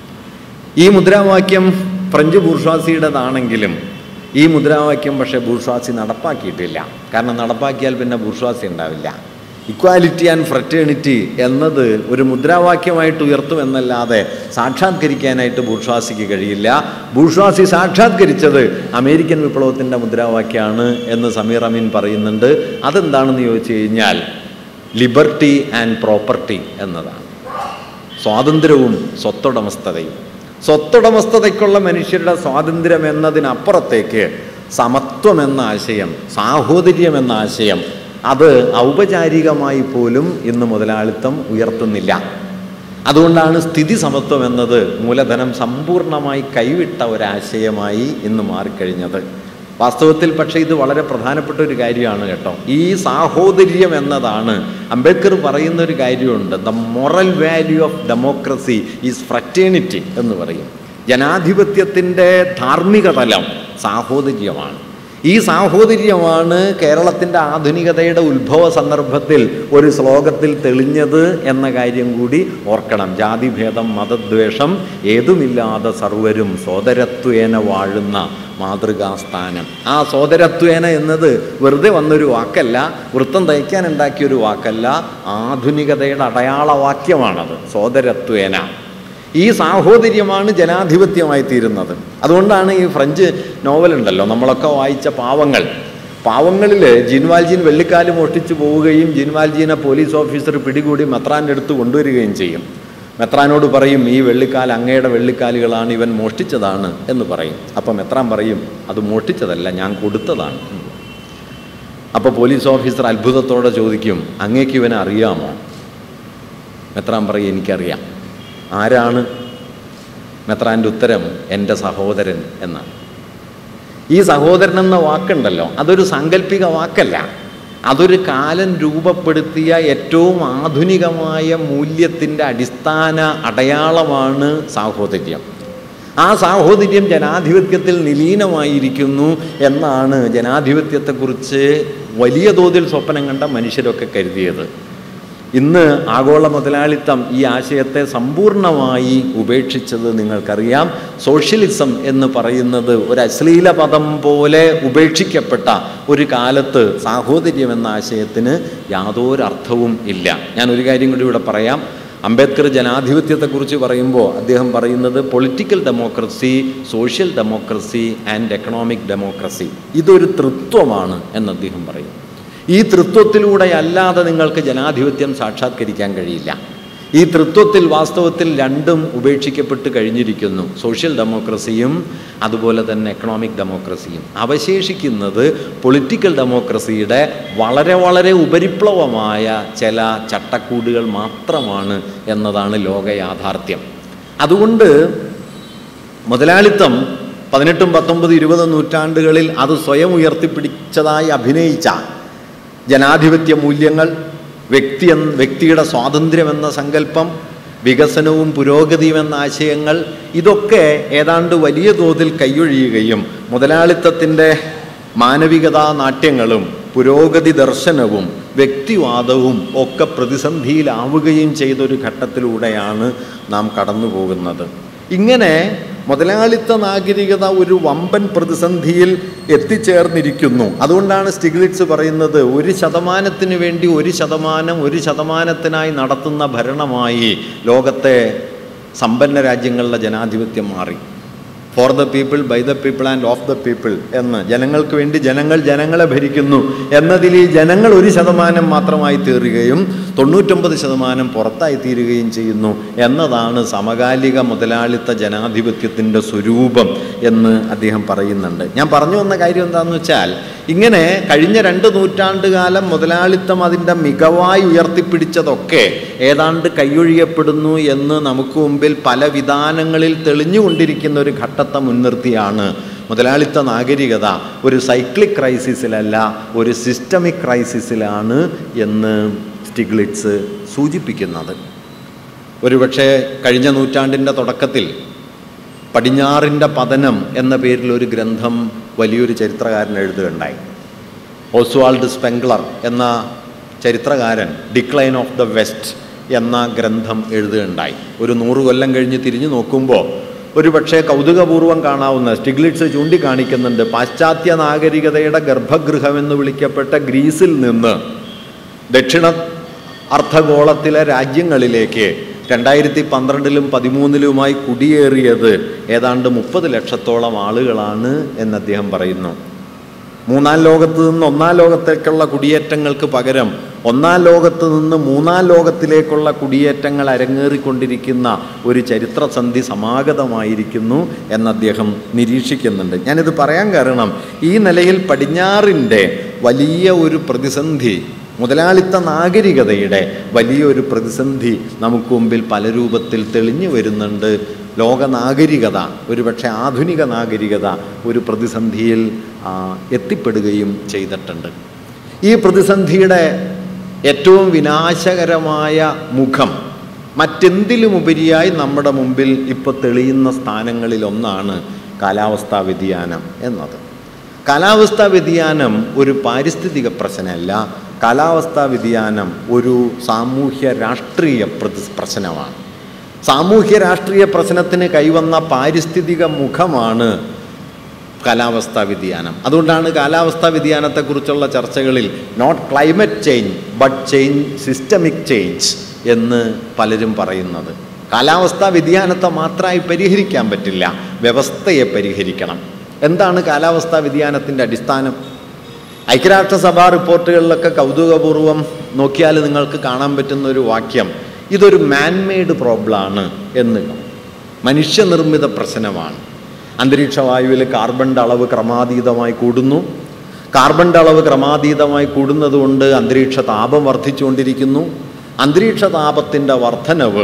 [SPEAKER 1] ഈ മുദ്രാവാക്യം ഫ്രഞ്ച് ബൂർഷ്വാസിയുടേതാണെങ്കിലും ഈ മുദ്രാവാക്യം പക്ഷേ ബൂർഷ്വാസി നടപ്പാക്കിയിട്ടില്ല. കാരണം നടപ്പാക്കിയാൽ പിന്നെ ബൂർഷ്വാസി ഉണ്ടാവില്ല. ഇക്വാലിറ്റി ആൻഡ് ഫ്രറ്റേണിറ്റി എന്നത് ഒരു മുദ്രാവാക്യമായിട്ട് ഉയർത്തുമെന്നല്ലാതെ സാക്ഷാത്കരിക്കാനായിട്ട് ബൂർഷ്വാസിക്ക് കഴിയില്ല. ബൂർഷ്വാസി സാക്ഷാത്കരിച്ചത് അമേരിക്കൻ വിപ്ലവത്തിൻ്റെ മുദ്രാവാക്യമാണ് എന്ന് സമീർ അമീൻ പറയുന്നുണ്ട്. അതെന്താണെന്ന് ചോദിച്ചു കഴിഞ്ഞാൽ ലിബർട്ടി ആൻഡ് പ്രോപ്പർട്ടി എന്നതാണ്. സ്വാതന്ത്ര്യവും സ്വത്തുടമസ്ഥതയും. സ്വത്തുടമസ്ഥതയ്ക്കുള്ള മനുഷ്യരുടെ സ്വാതന്ത്ര്യം എന്നതിനപ്പുറത്തേക്ക് സമത്വം എന്ന ആശയം, സാഹോദര്യം എന്ന ആശയം, അത് ഔപചാരികമായി പോലും ഇന്ന് മുതലാളിത്തം ഉയർത്തുന്നില്ല. അതുകൊണ്ടാണ് സ്ഥിതി സമത്വം എന്നത് മൂലധനം സമ്പൂർണ്ണമായി കൈവിട്ട ഒരാശയമായി ഇന്ന് മാറിക്കഴിഞ്ഞത്. വാസ്തവത്തിൽ പക്ഷേ ഇത് വളരെ പ്രധാനപ്പെട്ട ഒരു കാര്യമാണ് കേട്ടോ. ഈ സാഹോദര്യം എന്നതാണ് അംബേദ്കർ പറയുന്നൊരു കാര്യമുണ്ട്. The moral value of democracy is fraternity എന്ന് പറയും. ജനാധിപത്യത്തിൻ്റെ ധാർമ്മിക തലം സാഹോദര്യമാണ്. ഈ സാഹോദര്യമാണ് കേരളത്തിൻ്റെ ആധുനികതയുടെ ഉത്ഭവ സന്ദർഭത്തിൽ ഒരു ശ്ലോകത്തിൽ തെളിഞ്ഞത് എന്ന കാര്യം കൂടി ഓർക്കണം. ജാതിഭേദം മതദ്വേഷം ഏതുമില്ലാതെ സർവരും സോദരത്വേന വാഴുന്ന മാതൃകാസ്ഥാനം. ആ സോദരത്വേന എന്നത് വെറുതെ വന്നൊരു വാക്കല്ല, വൃത്തം തയ്ക്കാനുണ്ടാക്കിയൊരു വാക്കല്ല, ആധുനികതയുടെ അടയാളവാക്യമാണത്. സോദരത്വേന ഈ സാഹോദര്യമാണ് ജനാധിപത്യമായി തീരുന്നത്. അതുകൊണ്ടാണ് ഈ ഫ്രഞ്ച് നോവലുണ്ടല്ലോ നമ്മളൊക്കെ വായിച്ച പാവങ്ങളിൽ ജീൻവാൽജീൻ വെള്ളിക്കാല് മോഷ്ടിച്ചു പോവുകയും ജീൻവാൽജീനെ പോലീസ് ഓഫീസർ പിടികൂടി മെത്രാൻ്റെ അടുത്ത് കൊണ്ടുവരികയും ചെയ്യും. മെത്രാനോട് പറയും, ഈ വെള്ളിക്കാൽ അങ്ങയുടെ വെള്ളിക്കാലുകളാണ്, ഇവൻ മോഷ്ടിച്ചതാണ് എന്ന് പറയും. അപ്പം മെത്രാൻ പറയും, അത് മോഷ്ടിച്ചതല്ല, ഞാൻ കൊടുത്തതാണ്. അപ്പോൾ പോലീസ് ഓഫീസർ അത്ഭുതത്തോടെ ചോദിക്കും, അങ്ങേക്ക് ഇവനെ അറിയാമോ? മെത്രാൻ പറയും, എനിക്കറിയാം. ആരാണ്? മെത്രാൻ്റെ ഉത്തരം, എൻ്റെ സഹോദരൻ എന്നാണ്. ഈ സഹോദരൻ എന്ന വാക്കുണ്ടല്ലോ, അതൊരു സാങ്കല്പിക വാക്കല്ല, അതൊരു കാലം രൂപപ്പെടുത്തിയ ഏറ്റവും ആധുനികമായ മൂല്യത്തിൻ്റെ അടിസ്ഥാന അടയാളമാണ് സാഹോദര്യം. ആ സാഹോദര്യം ജനാധിപത്യത്തിൽ നിലീനമായിരിക്കുന്നു എന്നാണ് ജനാധിപത്യത്തെക്കുറിച്ച് വലിയ തോതിൽ സ്വപ്നം കണ്ട മനുഷ്യരൊക്കെ കരുതിയത്. ഇന്ന് ആഗോള മുതലാളിത്തം ഈ ആശയത്തെ സമ്പൂർണ്ണമായി ഉപേക്ഷിച്ചത് നിങ്ങൾക്കറിയാം. സോഷ്യലിസം എന്ന് പറയുന്നത് ഒരു അശ്ലീല പദം പോലെ ഉപേക്ഷിക്കപ്പെട്ട ഒരു കാലത്ത് സാഹോദര്യം എന്ന ആശയത്തിന് യാതൊരു അർത്ഥവും ഇല്ല. ഞാനൊരു കാര്യം കൂടി ഇവിടെ പറയാം. അംബേദ്കർ ജനാധിപത്യത്തെക്കുറിച്ച് പറയുമ്പോൾ അദ്ദേഹം പറയുന്നത് political democracy, social democracy and economic democracy, ഇതൊരു തൃത്വമാണ് എന്ന് അദ്ദേഹം പറയും. ഈ തൃത്വത്തിലൂടെ അല്ലാതെ നിങ്ങൾക്ക് ജനാധിപത്യം സാക്ഷാത്കരിക്കാൻ കഴിയില്ല. ഈ തൃത്വത്തിൽ വാസ്തവത്തിൽ രണ്ടും ഉപേക്ഷിക്കപ്പെട്ട് കഴിഞ്ഞിരിക്കുന്നു, സോഷ്യൽ ഡെമോക്രസിയും അതുപോലെ തന്നെ എക്കണോമിക് ഡെമോക്രസിയും. അവശേഷിക്കുന്നത് പൊളിറ്റിക്കൽ ഡെമോക്രസിയുടെ വളരെ വളരെ ഉപരിപ്ലവമായ ചില ചട്ടക്കൂടുകൾ മാത്രമാണ് എന്നതാണ് ലോക യാഥാർത്ഥ്യം. അതുകൊണ്ട് മുതലാളിത്തം 18, 19, 20 നൂറ്റാണ്ടുകളിൽ അത് സ്വയം ഉയർത്തിപ്പിടിച്ചതായി അഭിനയിച്ച ജനാധിപത്യ മൂല്യങ്ങൾ, വ്യക്തിയുടെ സ്വാതന്ത്ര്യമെന്ന സങ്കല്പം, വികസനവും പുരോഗതിയും എന്ന ആശയങ്ങൾ, ഇതൊക്കെ ഏതാണ്ട് വലിയ തോതിൽ കൈയൊഴിയുകയും മുതലാളിത്തത്തിൻ്റെ മാനവികതാ നാട്യങ്ങളും പുരോഗതി ദർശനവും വ്യക്തിവാദവും ഒക്കെ പ്രതിസന്ധിയിലാവുകയും ചെയ്തൊരു ഘട്ടത്തിലൂടെയാണ് നാം കടന്നു പോകുന്നത്. ഇങ്ങനെ മുതലാളിത്ത നാഗരികത ഒരു വമ്പൻ പ്രതിസന്ധിയിൽ എത്തിച്ചേർന്നിരിക്കുന്നു. അതുകൊണ്ടാണ് സ്റ്റിഗ്ലിറ്റ്സ് പറയുന്നത്, 1% വേണ്ടി 1% നടത്തുന്ന ഭരണമായി ലോകത്തെ സമ്പന്ന രാജ്യങ്ങളിലെ ജനാധിപത്യം മാറി. For the people, by the people and of the people എന്ന്, ജനങ്ങൾക്ക് വേണ്ടി ജനങ്ങൾ ജനങ്ങളെ ഭരിക്കുന്നു എന്നതിൽ ഈ ജനങ്ങൾ 1% മാത്രമായി തീരുകയും 99% പുറത്തായി തീരുകയും ചെയ്യുന്നു എന്നതാണ് സമകാലിക മുതലാളിത്ത ജനാധിപത്യത്തിൻ്റെ സ്വരൂപം എന്ന് അദ്ദേഹം പറയുന്നുണ്ട്. ഞാൻ പറഞ്ഞു വന്ന കാര്യം എന്താണെന്ന് വെച്ചാൽ, ഇങ്ങനെ കഴിഞ്ഞ 2 നൂറ്റാണ്ടുകാലം മുതലാളിത്തം അതിൻ്റെ മികവായി ഉയർത്തിപ്പിടിച്ചതൊക്കെ ഏതാണ്ട് കൈയൊഴിയപ്പെടുന്നു എന്ന് നമുക്ക് മുമ്പിൽ പല വിധാനങ്ങളിൽ തെളിഞ്ഞുകൊണ്ടിരിക്കുന്ന ഒരു ഘട്ടത്തെ മുൻനിർത്തിയാണ് മുതലാളിത്ത നാഗരികത ഒരു സൈക്ലിക് ക്രൈസിസിലല്ല, ഒരു സിസ്റ്റമിക് ക്രൈസിസിലാണ് എന്ന് സ്റ്റിഗ്ലിറ്റ്സ് സൂചിപ്പിക്കുന്നത്. ഒരുപക്ഷെ കഴിഞ്ഞ നൂറ്റാണ്ടിൻ്റെ തുടക്കത്തിൽ പടിഞ്ഞാറിൻ്റെ പതനം എന്ന പേരിൽ ഒരു ഗ്രന്ഥം വലിയൊരു ചരിത്രകാരൻ എഴുതുകയുണ്ടായി. ഓസ്വാൾഡ് സ്പെങ്ക്ലർ എന്ന ചരിത്രകാരൻ ഡിക്ലൈൻ ഓഫ് ദ വെസ്റ്റ് എന്ന ഗ്രന്ഥം എഴുതുകയുണ്ടായി. ഒരു 100 കൊല്ലം കഴിഞ്ഞ് തിരിഞ്ഞു നോക്കുമ്പോൾ ഒരുപക്ഷെ കൗതുകപൂർവ്വം കാണാവുന്ന, സ്റ്റിഗ്ലിറ്റ്സ് ചൂണ്ടിക്കാണിക്കുന്നുണ്ട്, പാശ്ചാത്യ നാഗരികതയുടെ ഗർഭഗൃഹമെന്ന് വിളിക്കപ്പെട്ട ഗ്രീസിൽ നിന്ന് ദക്ഷിണ അർദ്ധഗോളത്തിലെ രാജ്യങ്ങളിലേക്ക് 2012-ലും 2013-ലുമായി കുടിയേറിയത് ഏതാണ്ട് 30 ലക്ഷത്തോളം ആളുകളാണ് എന്ന് അദ്ദേഹം പറയുന്നു. 3-ാം ലോകത്ത് നിന്ന് 1-ാം ലോകത്തേക്കുള്ള കുടിയേറ്റങ്ങൾക്ക് പകരം 1-ാം ലോകത്ത് നിന്ന് 3-ാം ലോകത്തിലേക്കുള്ള കുടിയേറ്റങ്ങൾ അരങ്ങേറിക്കൊണ്ടിരിക്കുന്ന ഒരു ചരിത്രസന്ധി സമാഗതമായിരിക്കുന്നു എന്ന് അദ്ദേഹം നിരീക്ഷിക്കുന്നുണ്ട്. ഞാനിത് പറയാൻ കാരണം, ഈ നിലയിൽ പടിഞ്ഞാറിൻ്റെ വലിയ ഒരു പ്രതിസന്ധി, മുതലാളിത്ത നാഗരികതയുടെ വലിയൊരു പ്രതിസന്ധി നമുക്ക് മുമ്പിൽ പല രൂപത്തിൽ തെളിഞ്ഞു വരുന്നുണ്ട്. ലോക നാഗരികത, ഒരുപക്ഷെ ആധുനിക നാഗരികത ഒരു പ്രതിസന്ധിയിൽ എത്തിപ്പെടുകയും ചെയ്തിട്ടുണ്ട്. ഈ പ്രതിസന്ധിയുടെ ഏറ്റവും വിനാശകരമായ മുഖം മറ്റെന്തിലുമുപരിയായി നമ്മുടെ മുമ്പിൽ ഇപ്പോൾ തെളിയുന്ന സ്ഥാനങ്ങളിലൊന്നാണ് കാലാവസ്ഥാ വ്യതിയാനം എന്നത്. കാലാവസ്ഥാ വ്യതിയാനം ഒരു പാരിസ്ഥിതിക പ്രശ്നമല്ല, കാലാവസ്ഥാ വ്യതിയാനം ഒരു സാമൂഹ്യ രാഷ്ട്രീയ പ്രശ്നമാണ്. സാമൂഹ്യ രാഷ്ട്രീയ പ്രശ്നത്തിന് കൈവന്ന പാരിസ്ഥിതിക മുഖമാണ് കാലാവസ്ഥാ വ്യതിയാനം. അതുകൊണ്ടാണ് കാലാവസ്ഥാ വ്യതിയാനത്തെക്കുറിച്ചുള്ള ചർച്ചകളിൽ not climate change but change, systemic change എന്ന് പലരും പറയുന്നത്. കാലാവസ്ഥാ വ്യതിയാനത്തെ മാത്രമായി പരിഹരിക്കാൻ പറ്റില്ല, വ്യവസ്ഥയെ പരിഹരിക്കണം. എന്താണ് കാലാവസ്ഥാ വ്യതിയാനത്തിൻ്റെ അടിസ്ഥാനം? ഐക്യരാഷ്ട്രസഭാ റിപ്പോർട്ടുകളിലൊക്കെ കൗതുകപൂർവ്വം നോക്കിയാൽ നിങ്ങൾക്ക് കാണാൻ പറ്റുന്ന ഒരു വാക്യം, ഇതൊരു മാൻമെയ്ഡ് പ്രോബ്ലമാണ് എന്ന്. മനുഷ്യനിർമ്മിത പ്രശ്നമാണ്. അന്തരീക്ഷ വായുവിൽ കാർബണിൻ്റെ അളവ് ക്രമാതീതമായി കൂടുന്നു. കാർബണിൻ്റെ അളവ് ക്രമാതീതമായി കൂടുന്നത് കൊണ്ട് അന്തരീക്ഷ താപം വർദ്ധിച്ചുകൊണ്ടിരിക്കുന്നു. അന്തരീക്ഷ താപത്തിൻ്റെ വർധനവ്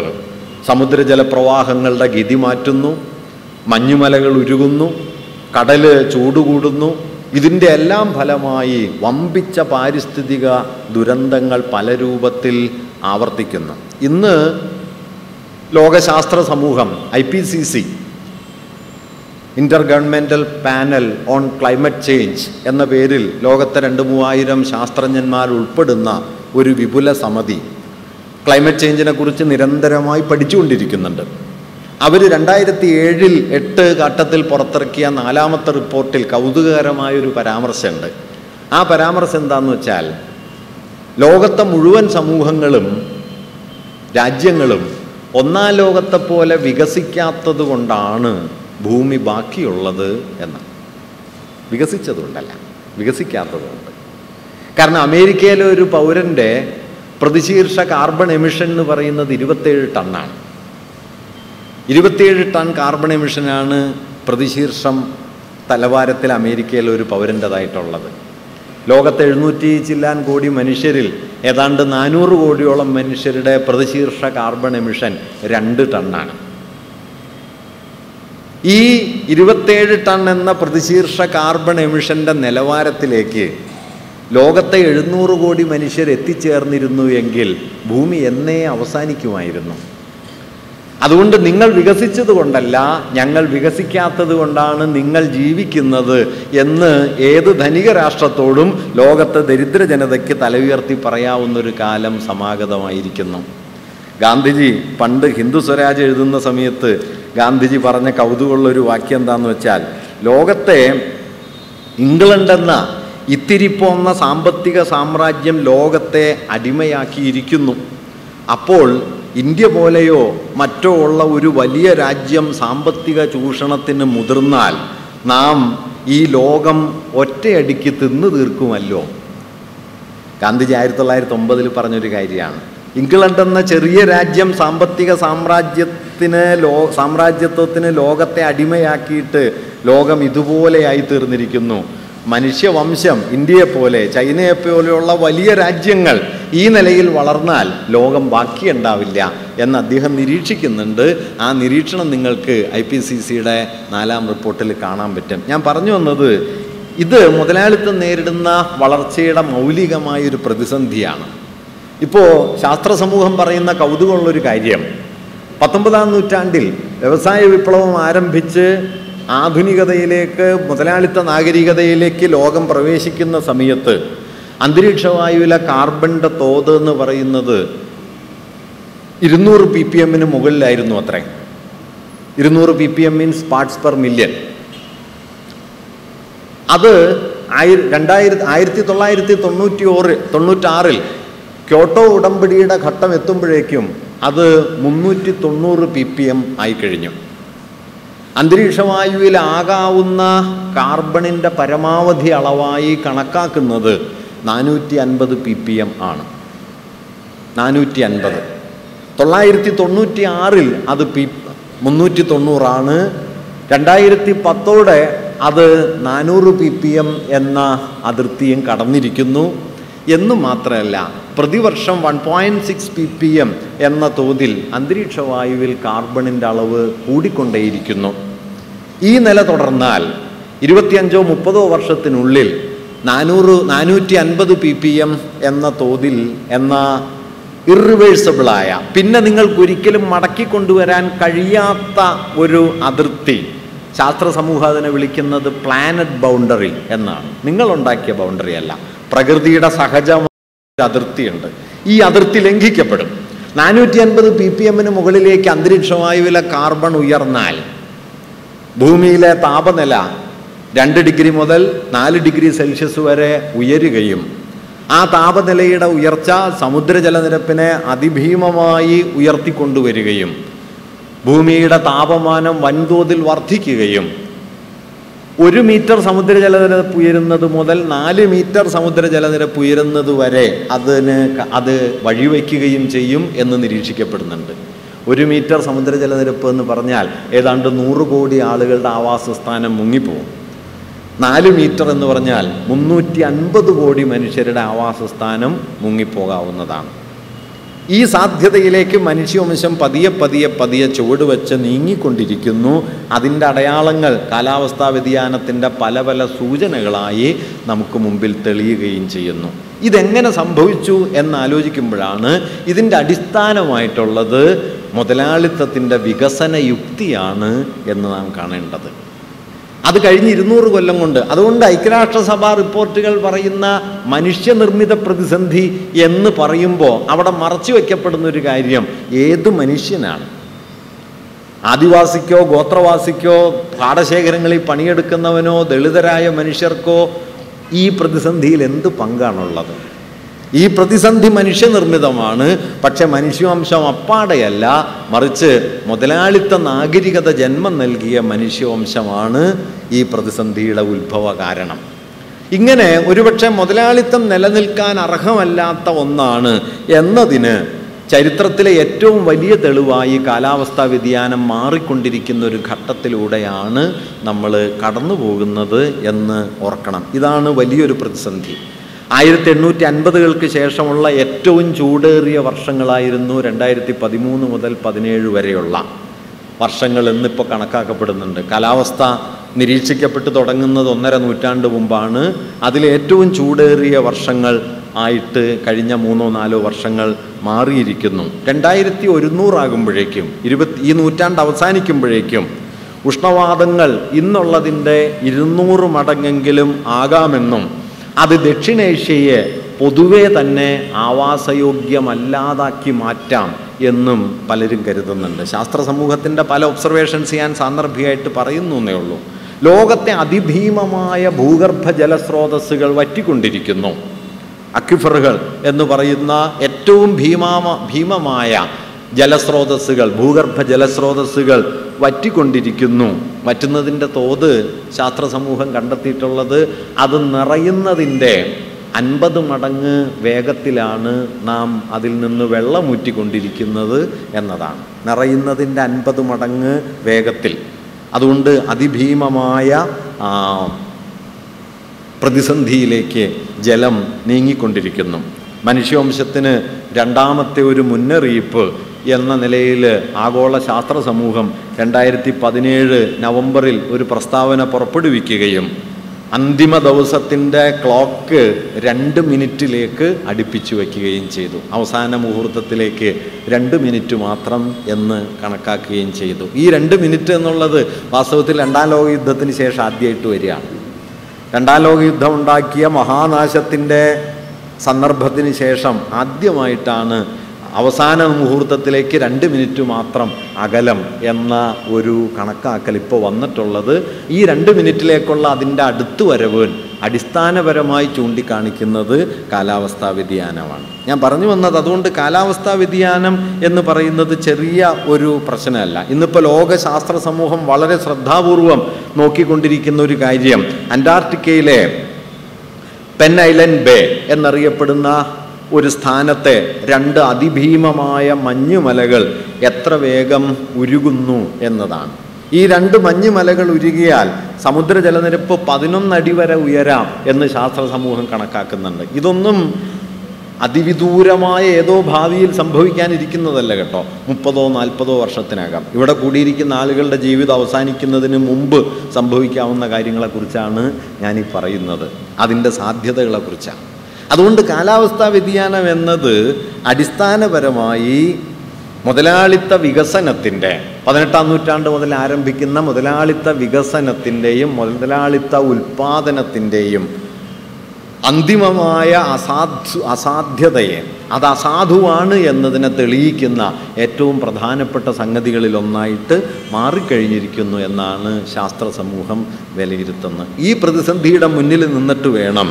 [SPEAKER 1] സമുദ്രജലപ്രവാഹങ്ങളുടെ ഗതി മാറ്റുന്നു, മഞ്ഞുമലകൾ ഉരുകുന്നു, കടല് ചൂടുകൂടുന്നു. ഇതിൻ്റെ എല്ലാം ഫലമായി വമ്പിച്ച പാരിസ്ഥിതിക ദുരന്തങ്ങൾ പല രൂപത്തിൽ ആവർത്തിക്കുന്നു. ഇന്ന് ലോകശാസ്ത്ര സമൂഹം IPCC, intergovernmental panel on climate change എന്ന പേരിൽ ലോകത്തെ 2-3000 ശാസ്ത്രജ്ഞന്മാർ ഉൾപ്പെടുന്ന ഒരു വിപുല സമിതി ക്ലൈമറ്റ് ചേഞ്ചിനെ കുറിച്ച് നിരന്തരമായി പഠിച്ചുകൊണ്ടിരിക്കുന്നുണ്ട്. അവർ 2007-8 ഘട്ടത്തിൽ പുറത്തിറക്കിയ 4ാമത്തെ റിപ്പോർട്ടിൽ കൗതുകകരമായൊരു പരാമർശമുണ്ട്. ആ പരാമർശം എന്താണെന്ന് വെച്ചാൽ, ലോകത്തെ മുഴുവൻ സമൂഹങ്ങളും രാജ്യങ്ങളും 1-ാം ലോകത്തെ പോലെ വികസിക്കാത്തത് കൊണ്ടാണ് ഭൂമി ബാക്കിയുള്ളത് എന്ന്. വികസിച്ചതുകൊണ്ടല്ല, വികസിക്കാത്തതുകൊണ്ട്. കാരണം അമേരിക്കയിലെ ഒരു പൗരൻ്റെ പ്രതിശീർഷ കാർബൺ എമിഷൻ എന്ന് പറയുന്നത് 27 ടണ്ണാണ്. 27 ടൺ കാർബൺ എമിഷനാണ് പ്രതിശീർഷം തലവാരത്തിൽ അമേരിക്കയിലെ ഒരു പൗരൻ്റെതായിട്ടുള്ളത്. ലോകത്തെ 700 ചില്ലാൻ കോടി മനുഷ്യരിൽ ഏതാണ്ട് 400 കോടിയോളം മനുഷ്യരുടെ പ്രതിശീർഷ കാർബൺ എമിഷൻ 2 ടണ്ണാണ്. ഈ 27 ടൺ എന്ന പ്രതിശീർഷ കാർബൺ എമിഷൻ്റെ നിലവാരത്തിലേക്ക് ലോകത്തെ 700 കോടി മനുഷ്യർ എത്തിച്ചേർന്നിരുന്നു എങ്കിൽ ഭൂമി എന്നേ അവസാനിക്കുമായിരുന്നു. അതുകൊണ്ട് നിങ്ങൾ വികസിച്ചത് കൊണ്ടല്ല, ഞങ്ങൾ വികസിക്കാത്തത് കൊണ്ടാണ് നിങ്ങൾ ജീവിക്കുന്നത് എന്ന് ഏത് ധനിക രാഷ്ട്രത്തോടും ലോകത്തെ ദരിദ്ര ജനതയ്ക്ക് തലയുയർത്തി പറയാവുന്നൊരു കാലം സമാഗതമായിരിക്കുന്നു. ഗാന്ധിജി പണ്ട് ഹിന്ദു സ്വരാജ് എഴുതുന്ന സമയത്ത് ഗാന്ധിജി പറഞ്ഞ കൗതുകമുള്ളൊരു വാക്യം എന്താണെന്ന് വെച്ചാൽ, ലോകത്തെ ഇംഗ്ലണ്ട് എന്ന ഇത്തിരിപ്പോന്ന സാമ്പത്തിക സാമ്രാജ്യം ലോകത്തെ അടിമയാക്കിയിരിക്കുന്നു. അപ്പോൾ ഇന്ത്യ പോലെയോ മറ്റോ ഉള്ള ഒരു വലിയ രാജ്യം സാമ്പത്തിക ചൂഷണത്തിന് മുതിർന്നാൽ നാം ഈ ലോകം ഒറ്റയടിക്ക് തിന്നു തീർക്കുമല്ലോ. ഗാന്ധിജി 1909 പറഞ്ഞൊരു കാര്യമാണ്. ഇംഗ്ലണ്ട് എന്ന ചെറിയ രാജ്യം സാമ്പത്തിക സാമ്രാജ്യത്വത്തിന് ലോകത്തെ അടിമയാക്കിയിട്ട് ലോകം ഇതുപോലെയായി തീർന്നിരിക്കുന്നു. മനുഷ്യവംശം ഇന്ത്യയെപ്പോലെ ചൈനയെപ്പോലെയുള്ള വലിയ രാജ്യങ്ങൾ ഈ നിലയിൽ വളർന്നാൽ ലോകം ബാക്കിയുണ്ടാവില്ല എന്ന് അദ്ദേഹം നിരീക്ഷിക്കുന്നുണ്ട്. ആ നിരീക്ഷണം നിങ്ങൾക്ക് IPCCയുടെ 4ാം റിപ്പോർട്ടിൽ കാണാൻ പറ്റും. ഞാൻ പറഞ്ഞു വന്നത്, ഇത് മുതലാളിത്തം നേരിടുന്ന വളർച്ചയുടെ മൗലികമായൊരു പ്രതിസന്ധിയാണ്. ഇപ്പോൾ ശാസ്ത്ര സമൂഹം പറയുന്ന കൗതുകമുള്ളൊരു കാര്യം, 19ാം നൂറ്റാണ്ടിൽ വ്യവസായ വിപ്ലവം ആരംഭിച്ച് ആധുനികതയിലേക്ക്, മുതലാളിത്ത നാഗരികതയിലേക്ക് ലോകം പ്രവേശിക്കുന്ന സമയത്ത് അന്തരീക്ഷവായുവിലെ കാർബണിൻ്റെ തോത് എന്ന് പറയുന്നത് 200 ppm മുകളിലായിരുന്നു അത്രേ. 200 ppm means parts per million. അത് 1996 ക്യോട്ടോ ഉടമ്പടിയുടെ ഘട്ടം എത്തുമ്പോഴേക്കും അത് 390 ppm ആയിക്കഴിഞ്ഞു. അന്തരീക്ഷവായുവിലാകാവുന്ന കാർബണിൻ്റെ പരമാവധി അളവായി കണക്കാക്കുന്നത് 450 ppm ആണ്. 450. 1996 അത് 390 ആണ്. 2010 അത് 400 ppm എന്ന അതിർത്തിയും കടന്നിരിക്കുന്നു. എന്നു മാത്രമല്ല, പ്രതിവർഷം 1.6 ppm എന്ന തോതിൽ അന്തരീക്ഷവായുവിൽ കാർബണിൻ്റെ അളവ് കൂടിക്കൊണ്ടേയിരിക്കുന്നു. ഈ നില തുടർന്നാൽ 25-30 വർഷത്തിനുള്ളിൽ 450 ppm എന്ന തോതിൽ, എന്ന ഇറിവേഴ്സിബിളായ, പിന്നെ നിങ്ങൾക്കൊരിക്കലും മടക്കിക്കൊണ്ടുവരാൻ കഴിയാത്ത ഒരു അതിർത്തി, ശാസ്ത്ര സമൂഹം അതിനെ വിളിക്കുന്നത് പ്ലാനറ്റ് ബൗണ്ടറി എന്നാണ്. നിങ്ങളുണ്ടാക്കിയ ബൗണ്ടറി അല്ല, പ്രകൃതിയുടെ സഹജമായ അതിർത്തിയുണ്ട്. ഈ അതിർത്തി ലംഘിക്കപ്പെടും. 450 ppm മുകളിലേക്ക് അന്തരീക്ഷവായുവിലെ കാർബൺ ഉയർന്നാൽ ഭൂമിയിലെ താപനില 2 ഡിഗ്രി മുതൽ 4 ഡിഗ്രി സെൽഷ്യസ് വരെ ഉയരുകയും ആ താപനിലയുടെ ഉയർച്ച സമുദ്രജലനിരപ്പിനെ അതിഭീമമായി ഉയർത്തിക്കൊണ്ടുവരികയും ഭൂമിയുടെ താപമാനം വൻതോതിൽ വർദ്ധിക്കുകയും 1 മീറ്റർ സമുദ്രജലനിരപ്പ് ഉയരുന്നത് മുതൽ 4 മീറ്റർ സമുദ്രജലനിരപ്പ് ഉയരുന്നത് വരെ അത് വഴിവെക്കുകയും ചെയ്യും എന്ന് നിരീക്ഷിക്കപ്പെടുന്നുണ്ട്. 1 മീറ്റർ സമുദ്രജലനിരപ്പ് എന്ന് പറഞ്ഞാൽ ഏതാണ്ട് 100 കോടി ആളുകളുടെ ആവാസസ്ഥാനം മുങ്ങിപ്പോകും. 4 മീറ്റർ എന്ന് പറഞ്ഞാൽ 350 കോടി മനുഷ്യരുടെ ആവാസസ്ഥാനം മുങ്ങിപ്പോകാവുന്നതാണ്. ഈ സാധ്യതയിലേക്ക് മനുഷ്യവംശം പതിയെ ചുവടുവെച്ച് നീങ്ങിക്കൊണ്ടിരിക്കുന്നു. അതിൻ്റെ അടയാളങ്ങൾ കാലാവസ്ഥാ വ്യതിയാനത്തിൻ്റെ പല സൂചനകളായി നമുക്ക് മുമ്പിൽ തെളിയുകയും ചെയ്യുന്നു. ഇതെങ്ങനെ സംഭവിച്ചു എന്നാലോചിക്കുമ്പോഴാണ് ഇതിൻ്റെ അടിസ്ഥാനമായിട്ടുള്ളത് മുതലാളിത്തത്തിൻ്റെ വികസന യുക്തിയാണ് എന്ന് നാം കാണേണ്ടത്. അത് കഴിഞ്ഞ് 200 കൊല്ലം കൊണ്ട്, അതുകൊണ്ട് ഐക്യരാഷ്ട്രസഭാ റിപ്പോർട്ടുകൾ പറയുന്ന മനുഷ്യനിർമ്മിത പ്രതിസന്ധി എന്ന് പറയുമ്പോൾ അവിടെ മറച്ചു വയ്ക്കപ്പെടുന്ന ഒരു കാര്യം, ഏത് മനുഷ്യനാണ്, ആദിവാസിക്കോ ഗോത്രവാസിക്കോ പാടശേഖരങ്ങളിൽ പണിയെടുക്കുന്നവനോ ദളിതരായ മനുഷ്യർക്കോ ഈ പ്രതിസന്ധിയിൽ എന്ത് പങ്കാണുള്ളത്? ഈ പ്രതിസന്ധി മനുഷ്യനിർമ്മിതമാണ്. പക്ഷെ മനുഷ്യവംശം അപ്പാടെയല്ല, മറിച്ച് മുതലാളിത്ത നാഗരികത ജന്മം നൽകിയ മനുഷ്യവംശമാണ് ഈ പ്രതിസന്ധിയുടെ ഉത്ഭവ കാരണം. ഇങ്ങനെ ഒരുപക്ഷെ മുതലാളിത്തം നിലനിൽക്കാൻ അർഹമല്ലാത്ത ഒന്നാണ് എന്നതിന് ചരിത്രത്തിലെ ഏറ്റവും വലിയ തെളിവായി കാലാവസ്ഥാ വ്യതിയാനം മാറിക്കൊണ്ടിരിക്കുന്ന ഒരു ഘട്ടത്തിലൂടെയാണ് നമ്മൾ കടന്നു പോകുന്നത് എന്ന് ഓർക്കണം. ഇതാണ് വലിയൊരു പ്രതിസന്ധി. 1850-കൾക്ക് ശേഷമുള്ള ഏറ്റവും ചൂടേറിയ വർഷങ്ങളായിരുന്നു 2013 മുതൽ 17 വരെയുള്ള വർഷങ്ങൾ എന്നിപ്പോൾ കണക്കാക്കപ്പെടുന്നുണ്ട്. കാലാവസ്ഥ നിരീക്ഷിക്കപ്പെട്ട് തുടങ്ങുന്നത് 1.5 നൂറ്റാണ്ട് മുമ്പാണ്. അതിലേറ്റവും ചൂടേറിയ വർഷങ്ങൾ ആയിട്ട് കഴിഞ്ഞ 3-4 വർഷങ്ങൾ മാറിയിരിക്കുന്നു. 2100 ആകുമ്പോഴേക്കും, ഈ നൂറ്റാണ്ട് അവസാനിക്കുമ്പോഴേക്കും ഉഷ്ണവാതങ്ങൾ ഇന്നുള്ളതിൻ്റെ 200 മടങ്ങെങ്കിലും ആകാമെന്നും അത് ദക്ഷിണേഷ്യയെ പൊതുവെ തന്നെ ആവാസയോഗ്യമല്ലാതാക്കി മാറ്റാം എന്നും പലരും കരുതുന്നുണ്ട്. ശാസ്ത്ര സമൂഹത്തിൻ്റെ പല ഒബ്സർവേഷൻസ് ഞാൻ സാന്ദർഭികമായിട്ട് പറയുന്നേ ഉള്ളൂ. ലോകത്തെ അതിഭീമമായ ഭൂഗർഭ ജലസ്രോതസ്സുകൾ വറ്റിക്കൊണ്ടിരിക്കുന്നു. അക്വിഫറുകൾ എന്ന് പറയുന്ന ഏറ്റവും ഭീമമായ ജലസ്രോതസ്സുകൾ, ഭൂഗർഭ ജലസ്രോതസ്സുകൾ വറ്റിക്കൊണ്ടിരിക്കുന്നു. വറ്റുന്നതിൻ്റെ തോത് ശാസ്ത്ര സമൂഹം കണ്ടെത്തിയിട്ടുള്ളത് അത് നിറയുന്നതിൻ്റെ 50 മടങ്ങ് വേഗത്തിലാണ് നാം അതിൽ നിന്ന് വെള്ളമൂറ്റിക്കൊണ്ടിരിക്കുന്നത് എന്നതാണ്. നിറയുന്നതിൻ്റെ 50 മടങ്ങ് വേഗത്തിൽ. അതുകൊണ്ട് അതിഭീമമായ പ്രതിസന്ധിയിലേക്ക് ജലം നീങ്ങിക്കൊണ്ടിരിക്കുന്നു. മനുഷ്യവംശത്തിന് രണ്ടാമത്തെ ഒരു മുന്നറിയിപ്പ് എന്ന നിലയിൽ ആഗോള ശാസ്ത്ര സമൂഹം 2017 നവംബറിൽ ഒരു പ്രസ്താവന പുറപ്പെടുവിക്കുകയും അന്തിമ ദിവസത്തിൻ്റെ ക്ലോക്ക് 2 മിനിറ്റിലേക്ക് അടുപ്പിച്ചു വയ്ക്കുകയും ചെയ്തു. അവസാന മുഹൂർത്തത്തിലേക്ക് 2 മിനിറ്റ് മാത്രം എന്ന് കണക്കാക്കുകയും ചെയ്തു. ഈ 2 മിനിറ്റ് എന്നുള്ളത് വാസ്തവത്തിൽ 2ാം ലോക യുദ്ധത്തിന് ശേഷം ആദ്യമായിട്ട് വരികയാണ്. 2ാം ലോക യുദ്ധം ഉണ്ടാക്കിയ മഹാനാശത്തിൻ്റെ സന്ദർഭത്തിന് ശേഷം ആദ്യമായിട്ടാണ് അവസാന മുഹൂർത്തത്തിലേക്ക് 2 മിനിറ്റ് മാത്രം അകലം എന്ന ഒരു കണക്കാക്കൽ ഇപ്പോൾ വന്നിട്ടുള്ളത്. ഈ 2 മിനിറ്റിലേക്കുള്ള അതിൻ്റെ അടുത്ത് വരവ് അടിസ്ഥാനപരമായി ചൂണ്ടിക്കാണിക്കുന്നത് കാലാവസ്ഥാ വ്യതിയാനമാണ്. ഞാൻ പറഞ്ഞു വന്നത് അതുകൊണ്ട് കാലാവസ്ഥാ വ്യതിയാനം എന്ന് പറയുന്നത് ചെറിയ ഒരു പ്രശ്നമല്ല. ഇന്നിപ്പോൾ ലോക ശാസ്ത്ര സമൂഹം വളരെ ശ്രദ്ധാപൂർവം നോക്കിക്കൊണ്ടിരിക്കുന്ന ഒരു കാര്യം, അന്റാർട്ടിക്കയിലെ പെൻ ഐലൻഡ് ബേ എന്നറിയപ്പെടുന്ന ഒരു സ്ഥാനത്തെ 2 അതിഭീമമായ മഞ്ഞുമലകൾ എത്ര വേഗം ഉരുകുന്നു എന്നതാണ്. ഈ 2 മഞ്ഞുമലകൾ ഉരുകിയാൽ സമുദ്രജലനിരപ്പ് 11 അടി വരെ ഉയരാം എന്ന് ശാസ്ത്ര സമൂഹം കണക്കാക്കുന്നുണ്ട്. ഇതൊന്നും അതിവിദൂരമായ ഏതോ ഭാവിയിൽ സംഭവിക്കാനിരിക്കുന്നതല്ല കേട്ടോ. 30-40 വർഷത്തിനകം ഇവിടെ കൂടിയിരിക്കുന്ന ആളുകളുടെ ജീവിതം അവസാനിക്കുന്നതിന് മുമ്പ് സംഭവിക്കാവുന്ന കാര്യങ്ങളെക്കുറിച്ചാണ് ഞാനീ പറയുന്നത്, അതിൻ്റെ സാധ്യതകളെക്കുറിച്ചാണ്. അതുകൊണ്ട് കാലാവസ്ഥാ വ്യതിയാനം എന്നത് അടിസ്ഥാനപരമായി മുതലാളിത്ത വികസനത്തിൻ്റെ 18ാം നൂറ്റാണ്ട് മുതൽ ആരംഭിക്കുന്ന മുതലാളിത്ത വികസനത്തിൻ്റെയും മുതലാളിത്ത ഉൽപ്പാദനത്തിൻ്റെയും അന്തിമമായ അസാധ്യതയെ, അത് അസാധുവാണ് എന്നതിനെ തെളിയിക്കുന്ന ഏറ്റവും പ്രധാനപ്പെട്ട സംഗതികളിലൊന്നായിട്ട് മാറിക്കഴിഞ്ഞിരിക്കുന്നു എന്നാണ് ശാസ്ത്ര സമൂഹം വിലയിരുത്തുന്നത്. ഈ പ്രതിസന്ധിയുടെ മുന്നിൽ നിന്നിട്ട് വേണം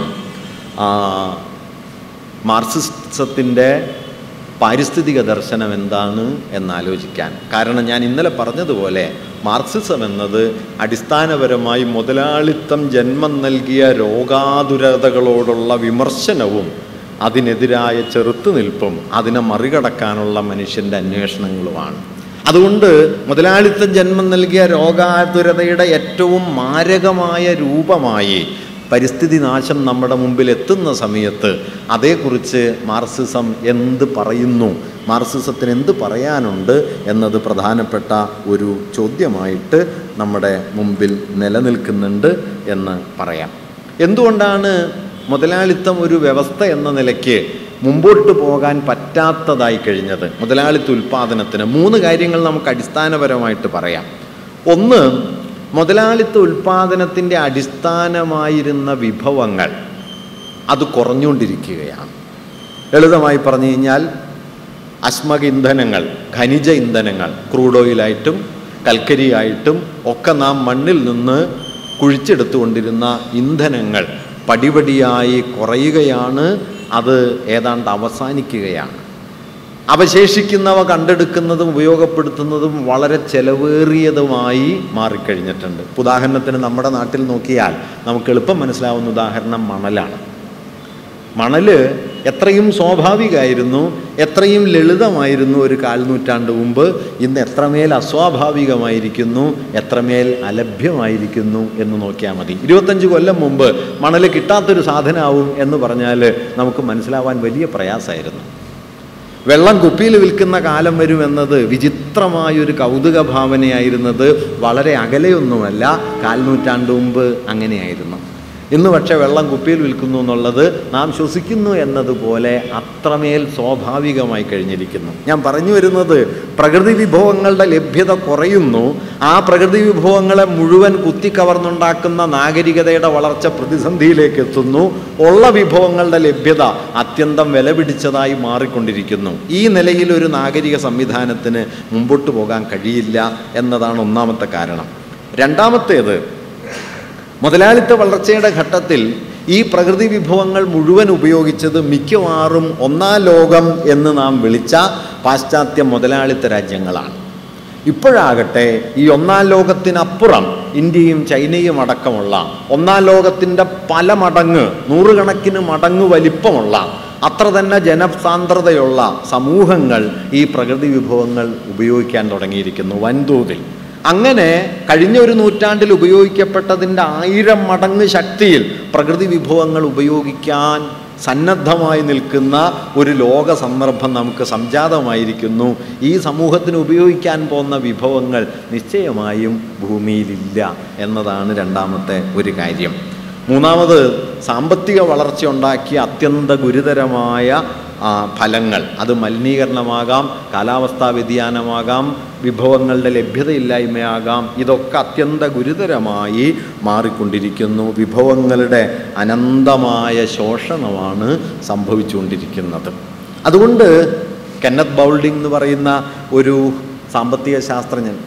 [SPEAKER 1] മാർക്സിസത്തിൻ്റെ പാരിസ്ഥിതിക ദർശനം എന്താണ് എന്നാലോചിക്കാൻ. കാരണം ഞാൻ ഇന്നലെ പറഞ്ഞതുപോലെ മാർക്സിസം എന്നത് അടിസ്ഥാനപരമായി മുതലാളിത്തം ജന്മം നൽകിയ രോഗാതുരതകളോടുള്ള വിമർശനവും അതിനെതിരായ ചെറുത്തുനിൽപ്പും അതിനെ മറികടക്കാനുള്ള മനുഷ്യൻ്റെ അന്വേഷണങ്ങളുമാണ്. അതുകൊണ്ട് മുതലാളിത്തം ജന്മം നൽകിയ രോഗാതുരതയുടെ ഏറ്റവും മാരകമായ രൂപമായി പരിസ്ഥിതി നാശം നമ്മുടെ മുമ്പിൽ എത്തുന്ന സമയത്ത് അതേക്കുറിച്ച് മാർക്സിസം എന്ത് പറയുന്നു, മാർക്സിസത്തിന് എന്ത് പറയാനുണ്ട് എന്നത് പ്രധാനപ്പെട്ട ഒരു ചോദ്യമായിട്ട് നമ്മുടെ മുമ്പിൽ നിലനിൽക്കുന്നുണ്ട് എന്ന് പറയാം. എന്തുകൊണ്ടാണ് മുതലാളിത്തം ഒരു വ്യവസ്ഥ എന്ന നിലയ്ക്ക് മുമ്പോട്ട് പോകാൻ പറ്റാത്തതായി കഴിഞ്ഞത്? മുതലാളിത്ത ഉൽപ്പാദനത്തിന് 3 കാര്യങ്ങൾ നമുക്ക് അടിസ്ഥാനപരമായിട്ട് പറയാം. ഒന്ന്, മുതലാളിത്ത ഉൽപ്പാദനത്തിൻ്റെ അടിസ്ഥാനമായിരുന്ന വിഭവങ്ങൾ അത് കുറഞ്ഞുകൊണ്ടിരിക്കുകയാണ്. ലളിതമായി പറഞ്ഞു കഴിഞ്ഞാൽ അശ്മക ഇന്ധനങ്ങൾ, ഖനിജ ഇന്ധനങ്ങൾ, ക്രൂഡ് ഓയിലായിട്ടും കൽക്കരിയായിട്ടും ഒക്കെ നാം മണ്ണിൽ നിന്ന് കുഴിച്ചെടുത്തുകൊണ്ടിരുന്ന ഇന്ധനങ്ങൾ പടിപടിയായി കുറയുകയാണ്. അത് ഏതാണ്ട് അവസാനിക്കുകയാണ്. അവശേഷിക്കുന്നവ കണ്ടെടുക്കുന്നതും ഉപയോഗപ്പെടുത്തുന്നതും വളരെ ചെലവേറിയതുമായി മാറിക്കഴിഞ്ഞിട്ടുണ്ട്. ഉദാഹരണത്തിന് നമ്മുടെ നാട്ടിൽ നോക്കിയാൽ നമുക്ക് എളുപ്പം മനസ്സിലാവുന്ന ഉദാഹരണം മണലാണ്. മണൽ എത്രയും സ്വാഭാവികമായിരുന്നു, എത്രയും ലളിതമായിരുന്നു ഒരു 1/4 നൂറ്റാണ്ട് മുമ്പ്, ഇന്ന് എത്രമേൽ അസ്വാഭാവികമായിരിക്കുന്നു, എത്രമേൽ അലഭ്യമായിരിക്കുന്നു എന്ന് നോക്കിയാൽ മതി. 25 കൊല്ലം മുമ്പ് മണൽ കിട്ടാത്തൊരു സാധനമാവും എന്ന് പറഞ്ഞാൽ നമുക്ക് മനസ്സിലാവാൻ വലിയ പ്രയാസമായിരുന്നു. വെള്ളം കുപ്പിയിൽ വിൽക്കുന്ന കാലം വരുമെന്നത് വിചിത്രമായൊരു കൗതുക ഭാവനയായിരുന്നത് വളരെ അകലെയൊന്നുമല്ല. 1/4 നൂറ്റാണ്ട് മുമ്പ് അങ്ങനെയായിരുന്നു. ഇന്ന് പക്ഷേ വെള്ളം കുപ്പിയിൽ വിൽക്കുന്നു എന്നുള്ളത് നാം ശ്വസിക്കുന്നു എന്നതുപോലെ അത്രമേൽ സ്വാഭാവികമായി കഴിഞ്ഞിരിക്കുന്നു. ഞാൻ പറഞ്ഞു വരുന്നത്, പ്രകൃതി വിഭവങ്ങളുടെ ലഭ്യത കുറയുന്നു. ആ പ്രകൃതി വിഭവങ്ങളെ മുഴുവൻ കുത്തിക്കവർന്നുണ്ടാക്കുന്ന നാഗരികതയുടെ വളർച്ച പ്രതിസന്ധിയിലേക്ക് എത്തുന്നു. ഉള്ള വിഭവങ്ങളുടെ ലഭ്യത അത്യന്തം വില പിടിച്ചതായി മാറിക്കൊണ്ടിരിക്കുന്നു. ഈ നിലയിൽ ഒരു നാഗരിക സംവിധാനത്തിന് മുമ്പോട്ട് പോകാൻ കഴിയില്ല എന്നതാണ് ഒന്നാമത്തെ കാരണം. രണ്ടാമത്തേത്, മുതലാളിത്ത വളർച്ചയുടെ ഘട്ടത്തിൽ ഈ പ്രകൃതി വിഭവങ്ങൾ മുഴുവൻ ഉപയോഗിച്ചത് മിക്കവാറും ഒന്നാം ലോകം എന്ന് നാം വിളിച്ച പാശ്ചാത്യ മുതലാളിത്ത രാജ്യങ്ങളാണ്. ഇപ്പോഴാകട്ടെ ഈ ഒന്നാം ലോകത്തിനപ്പുറം ഇന്ത്യയും ചൈനയും അടക്കമുള്ള ഒന്നാം ലോകത്തിൻ്റെ പല മടങ്ങ്, നൂറുകണക്കിന് മടങ്ങ് വലിപ്പമുള്ള അത്ര തന്നെ ജനസാന്ദ്രതയുള്ള സമൂഹങ്ങൾ ഈ പ്രകൃതി വിഭവങ്ങൾ ഉപയോഗിക്കാൻ തുടങ്ങിയിരിക്കുന്നു വൻതോതിൽ. അങ്ങനെ കഴിഞ്ഞ ഒരു നൂറ്റാണ്ടിൽ ഉപയോഗിക്കപ്പെട്ടതിൻ്റെ 1000 മടങ്ങ് ശക്തിയിൽ പ്രകൃതി വിഭവങ്ങൾ ഉപയോഗിക്കാൻ സന്നദ്ധമായി നിൽക്കുന്ന ഒരു ലോക സന്ദർഭം നമുക്ക് സംജാതമായിരിക്കുന്നു. ഈ സമൂഹത്തിന് ഉപയോഗിക്കാൻ പോകുന്ന വിഭവങ്ങൾ നിശ്ചയമായും ഭൂമിയിലില്ല എന്നതാണ് രണ്ടാമത്തെ ഒരു കാര്യം. മൂന്നാമത്, സാമ്പത്തിക വളർച്ച ഉണ്ടാക്കിയ അത്യന്ത ഗുരുതരമായ ഫലങ്ങൾ, അത് മലിനീകരണമാകാം, കാലാവസ്ഥാ വ്യതിയാനമാകാം, വിഭവങ്ങളുടെ ലഭ്യതയില്ലായ്മയാകാം, ഇതൊക്കെ അത്യന്ത ഗുരുതരമായി മാറിക്കൊണ്ടിരിക്കുന്നു. വിഭവങ്ങളുടെ അനന്തമായ ശോഷണമാണ് സംഭവിച്ചുകൊണ്ടിരിക്കുന്നത്. അതുകൊണ്ട് കെന്നത്ത് ബൗൾഡിംഗ് എന്ന് പറയുന്ന ഒരു സാമ്പത്തിക ശാസ്ത്രജ്ഞൻ,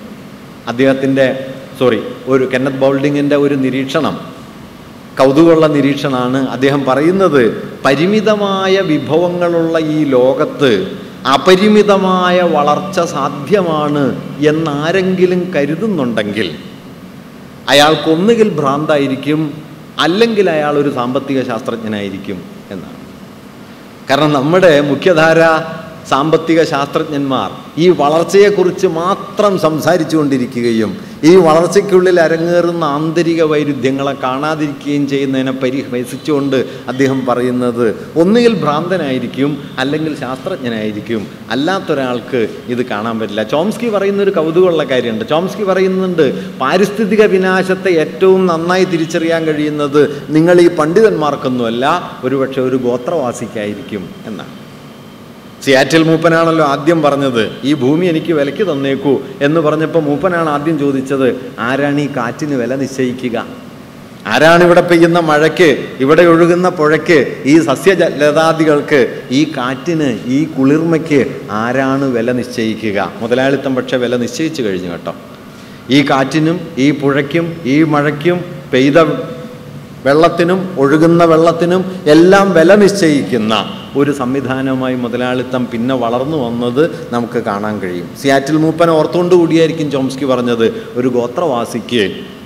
[SPEAKER 1] കെന്നത്ത് ബൗൾഡിങ്ങിൻ്റെ ഒരു നിരീക്ഷണം, കൗതുകമുള്ള നിരീക്ഷണമാണ്. അദ്ദേഹം പറയുന്നത്, പരിമിതമായ വിഭവങ്ങളുള്ള ഈ ലോകത്ത് അപരിമിതമായ വളർച്ച സാധ്യമാണ് എന്നാരെങ്കിലും കരുതുന്നുണ്ടെങ്കിൽ അയാൾക്കൊന്നുകിൽ ഭ്രാന്തായിരിക്കും, അല്ലെങ്കിൽ അയാൾ ഒരു സാമ്പത്തിക ശാസ്ത്രജ്ഞനായിരിക്കും എന്നാണ്. കാരണം നമ്മുടെ മുഖ്യധാര സാമ്പത്തിക ശാസ്ത്രജ്ഞന്മാർ ഈ വളർച്ചയെക്കുറിച്ച് മാത്രം സംസാരിച്ചു കൊണ്ടിരിക്കുകയും ഈ വളർച്ചയ്ക്കുള്ളിൽ അരങ്ങേറുന്ന ആന്തരിക വൈരുദ്ധ്യങ്ങളെ കാണാതിരിക്കുകയും ചെയ്യുന്നതിനെ പരിഹസിച്ചുകൊണ്ട് അദ്ദേഹം പറയുന്നത്, ഒന്നുകിൽ ഭ്രാന്തനായിരിക്കും അല്ലെങ്കിൽ ശാസ്ത്രജ്ഞനായിരിക്കും, അല്ലാത്തൊരാൾക്ക് ഇത് കാണാൻ പറ്റില്ല. ചോംസ്കി പറയുന്നൊരു കൗതുകമുള്ള കാര്യമുണ്ട്. ചോംസ്കി പറയുന്നുണ്ട്, പാരിസ്ഥിതിക വിനാശത്തെ ഏറ്റവും നന്നായി തിരിച്ചറിയാൻ കഴിയുന്നത് നിങ്ങൾ ഈ പണ്ഡിതന്മാർക്കൊന്നുമല്ല, ഒരുപക്ഷെ ഒരു ഗോത്രവാസിക്കായിരിക്കും എന്നാണ്. സിയാറ്റിൽ മൂപ്പനാണല്ലോ ആദ്യം പറഞ്ഞത്, ഈ ഭൂമി എനിക്ക് വിലയ്ക്ക് തന്നേക്കൂ എന്ന് പറഞ്ഞപ്പോൾ മൂപ്പനാണ് ആദ്യം ചോദിച്ചത്, ആരാണ് ഈ കാറ്റിന് വില നിശ്ചയിക്കുക? ആരാണ് ഇവിടെ പെയ്യുന്ന മഴയ്ക്ക്, ഇവിടെ ഒഴുകുന്ന പുഴയ്ക്ക്, ഈ സസ്യലതാദികൾക്ക്, ഈ കാറ്റിന്, ഈ കുളിർമയ്ക്ക് ആരാണ് വില നിശ്ചയിക്കുക? മുതലാളിത്തം പക്ഷെ വില നിശ്ചയിച്ചു കഴിഞ്ഞു കേട്ടോ. ഈ കാറ്റിനും ഈ പുഴയ്ക്കും ഈ മഴയ്ക്കും, പെയ്ത വെള്ളത്തിനും ഒഴുകുന്ന വെള്ളത്തിനും എല്ലാം വില നിശ്ചയിക്കുന്ന ഒരു സംവിധാനമായി മുതലാളിത്തം പിന്നെ വളർന്നു വന്നത് നമുക്ക് കാണാൻ കഴിയും. സിയാറ്റിൽ മൂപ്പൻ ഓർത്തുകൊണ്ട് കൂടിയായിരിക്കും ചോംസ്കി പറഞ്ഞത്, ഒരു ഗോത്രവാസിക്ക്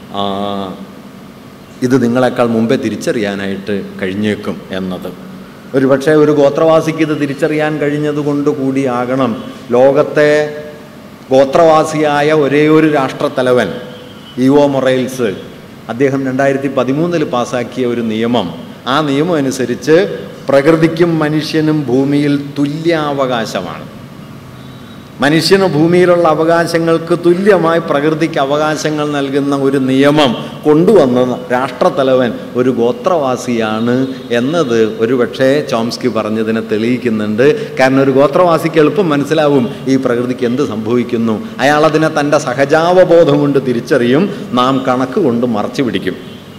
[SPEAKER 1] ഇത് നിങ്ങളെക്കാൾ മുമ്പേ തിരിച്ചറിയാനായിട്ട് കഴിഞ്ഞേക്കും എന്നത്. ഒരു പക്ഷേ ഒരു ഗോത്രവാസിക്ക് ഇത് തിരിച്ചറിയാൻ കഴിഞ്ഞതുകൊണ്ട് കൂടിയാകണം ലോകത്തെ ഗോത്രവാസിയായ ഒരേ ഒരു രാഷ്ട്രത്തലവൻ ഈവോ മൊറൈൽസ്, അദ്ദേഹം 2013 പാസാക്കിയ ഒരു നിയമം, ആ നിയമം അനുസരിച്ച് പ്രകൃതിക്കും മനുഷ്യനും ഭൂമിയിൽ തുല്യാവകാശമാണ്. മനുഷ്യന് ഭൂമിയിലുള്ള അവകാശങ്ങൾക്ക് തുല്യമായി പ്രകൃതിക്ക് അവകാശങ്ങൾ നൽകുന്ന ഒരു നിയമം കൊണ്ടുവന്ന രാഷ്ട്രത്തലവൻ ഒരു ഗോത്രവാസിയാണ് എന്നത് ഒരുപക്ഷെ ചോംസ്കി പറഞ്ഞതിനെ തെളിയിക്കുന്നുണ്ട്. കാരണം ഒരു ഗോത്രവാസിക്ക് എളുപ്പം മനസ്സിലാവും ഈ പ്രകൃതിക്ക് എന്ത് സംഭവിക്കുന്നു. അയാൾ അതിനെ തൻ്റെ സഹജാവബോധം കൊണ്ട് തിരിച്ചറിയും, നാം കണക്ക് കൊണ്ട് മറച്ചു പിടിക്കും.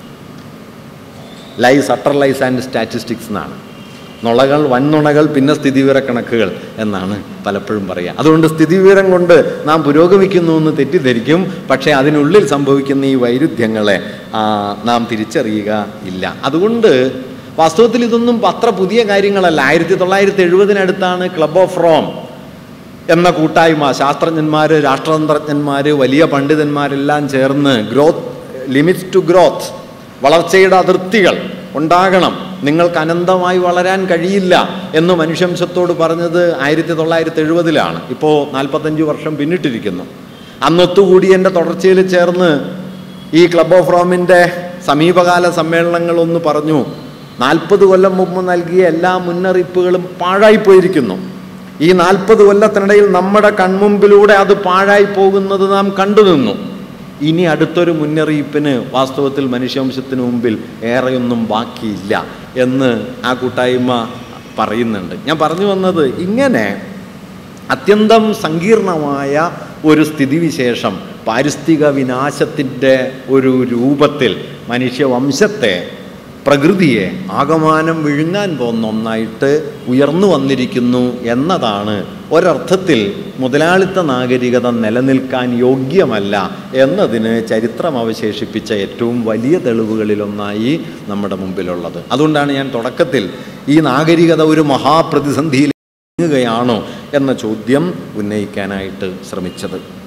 [SPEAKER 1] Lies, utter lies and statistics എന്നാണ്. നുണകൾ, വൻനുണകൾ, പിന്നെ സ്ഥിതിവിവരക്കണക്കുകൾ എന്നാണ് പലപ്പോഴും പറയുക. അതുകൊണ്ട് സ്ഥിതിവിവരം കൊണ്ട് നാം പുരോഗമിക്കുന്നു എന്ന് തെറ്റിദ്ധരിക്കും, പക്ഷേ അതിനുള്ളിൽ സംഭവിക്കുന്ന ഈ വൈരുദ്ധ്യങ്ങളെ നാം തിരിച്ചറിയുക ഇല്ല. അതുകൊണ്ട് വാസ്തവത്തിൽ ഇതൊന്നും അത്ര പുതിയ കാര്യങ്ങളല്ല. 1970 ക്ലബ് ഓഫ് റോം എന്ന കൂട്ടായ്മ, ശാസ്ത്രജ്ഞന്മാർ, രാഷ്ട്രതന്ത്രജ്ഞന്മാർ, വലിയ പണ്ഡിതന്മാരെല്ലാം ചേർന്ന് ലിമിറ്റ്സ് ടു ഗ്രോത്ത്, വളർച്ചയുടെ അതിർത്തികൾ ഉണ്ടാകണം, നിങ്ങൾക്ക് അനന്തമായി വളരാൻ കഴിയില്ല എന്ന് മനുഷ്യവംശത്തോട് പറഞ്ഞത് 1970 ഇപ്പോൾ 45 വർഷം പിന്നിട്ടിരിക്കുന്നു. അന്നൊത്തുകൂടിയതിൻ്റെ തുടർച്ചയിൽ ചേർന്ന് ഈ ക്ലബ് ഓഫ് റോമിൻ്റെ സമീപകാല സമ്മേളനങ്ങളൊന്ന് പറഞ്ഞു, 40 കൊല്ലം മുമ്പ് നൽകിയ എല്ലാ മുന്നറിയിപ്പുകളും പാഴായിപ്പോയിരിക്കുന്നു. ഈ 40 കൊല്ലത്തിനിടയിൽ നമ്മുടെ കൺമുമ്പിലൂടെ അത് പാഴായി പോകുന്നത് നാം കണ്ടുനിന്നു. ഇനി അടുത്തൊരു മുന്നറിയിപ്പിന് വാസ്തവത്തിൽ മനുഷ്യവംശത്തിന് മുമ്പിൽ ഏറെയൊന്നും ബാക്കിയില്ല എന്ന് ആ കൂട്ടായ്മ പറയുന്നുണ്ട്. ഞാൻ പറഞ്ഞു വന്നത്, ഇങ്ങനെ അത്യന്തം സങ്കീർണമായ ഒരു സ്ഥിതിവിശേഷം, പാരിസ്ഥിതിക വിനാശത്തിൻ്റെ ഒരു രൂപത്തിൽ മനുഷ്യവംശത്തെ പ്രകൃതിയെ ആകമാനം വിഴുങ്ങാൻ പോകുന്ന ഒന്നായിട്ട് ഉയർന്നു വന്നിരിക്കുന്നു എന്നതാണ് ഒരർത്ഥത്തിൽ മുതലാളിത്ത നാഗരികത നിലനിൽക്കാൻ യോഗ്യമല്ല എന്നതിന് ചരിത്രം അവശേഷിപ്പിച്ച ഏറ്റവും വലിയ തെളിവുകളിലൊന്നായി നമ്മുടെ മുമ്പിലുള്ളത്. അതുകൊണ്ടാണ് ഞാൻ തുടക്കത്തിൽ ഈ നാഗരികത ഒരു മഹാപ്രതിസന്ധിയിൽ നീങ്ങുകയാണോ എന്ന ചോദ്യം ഉന്നയിക്കാനായിട്ട് ശ്രമിച്ചത്.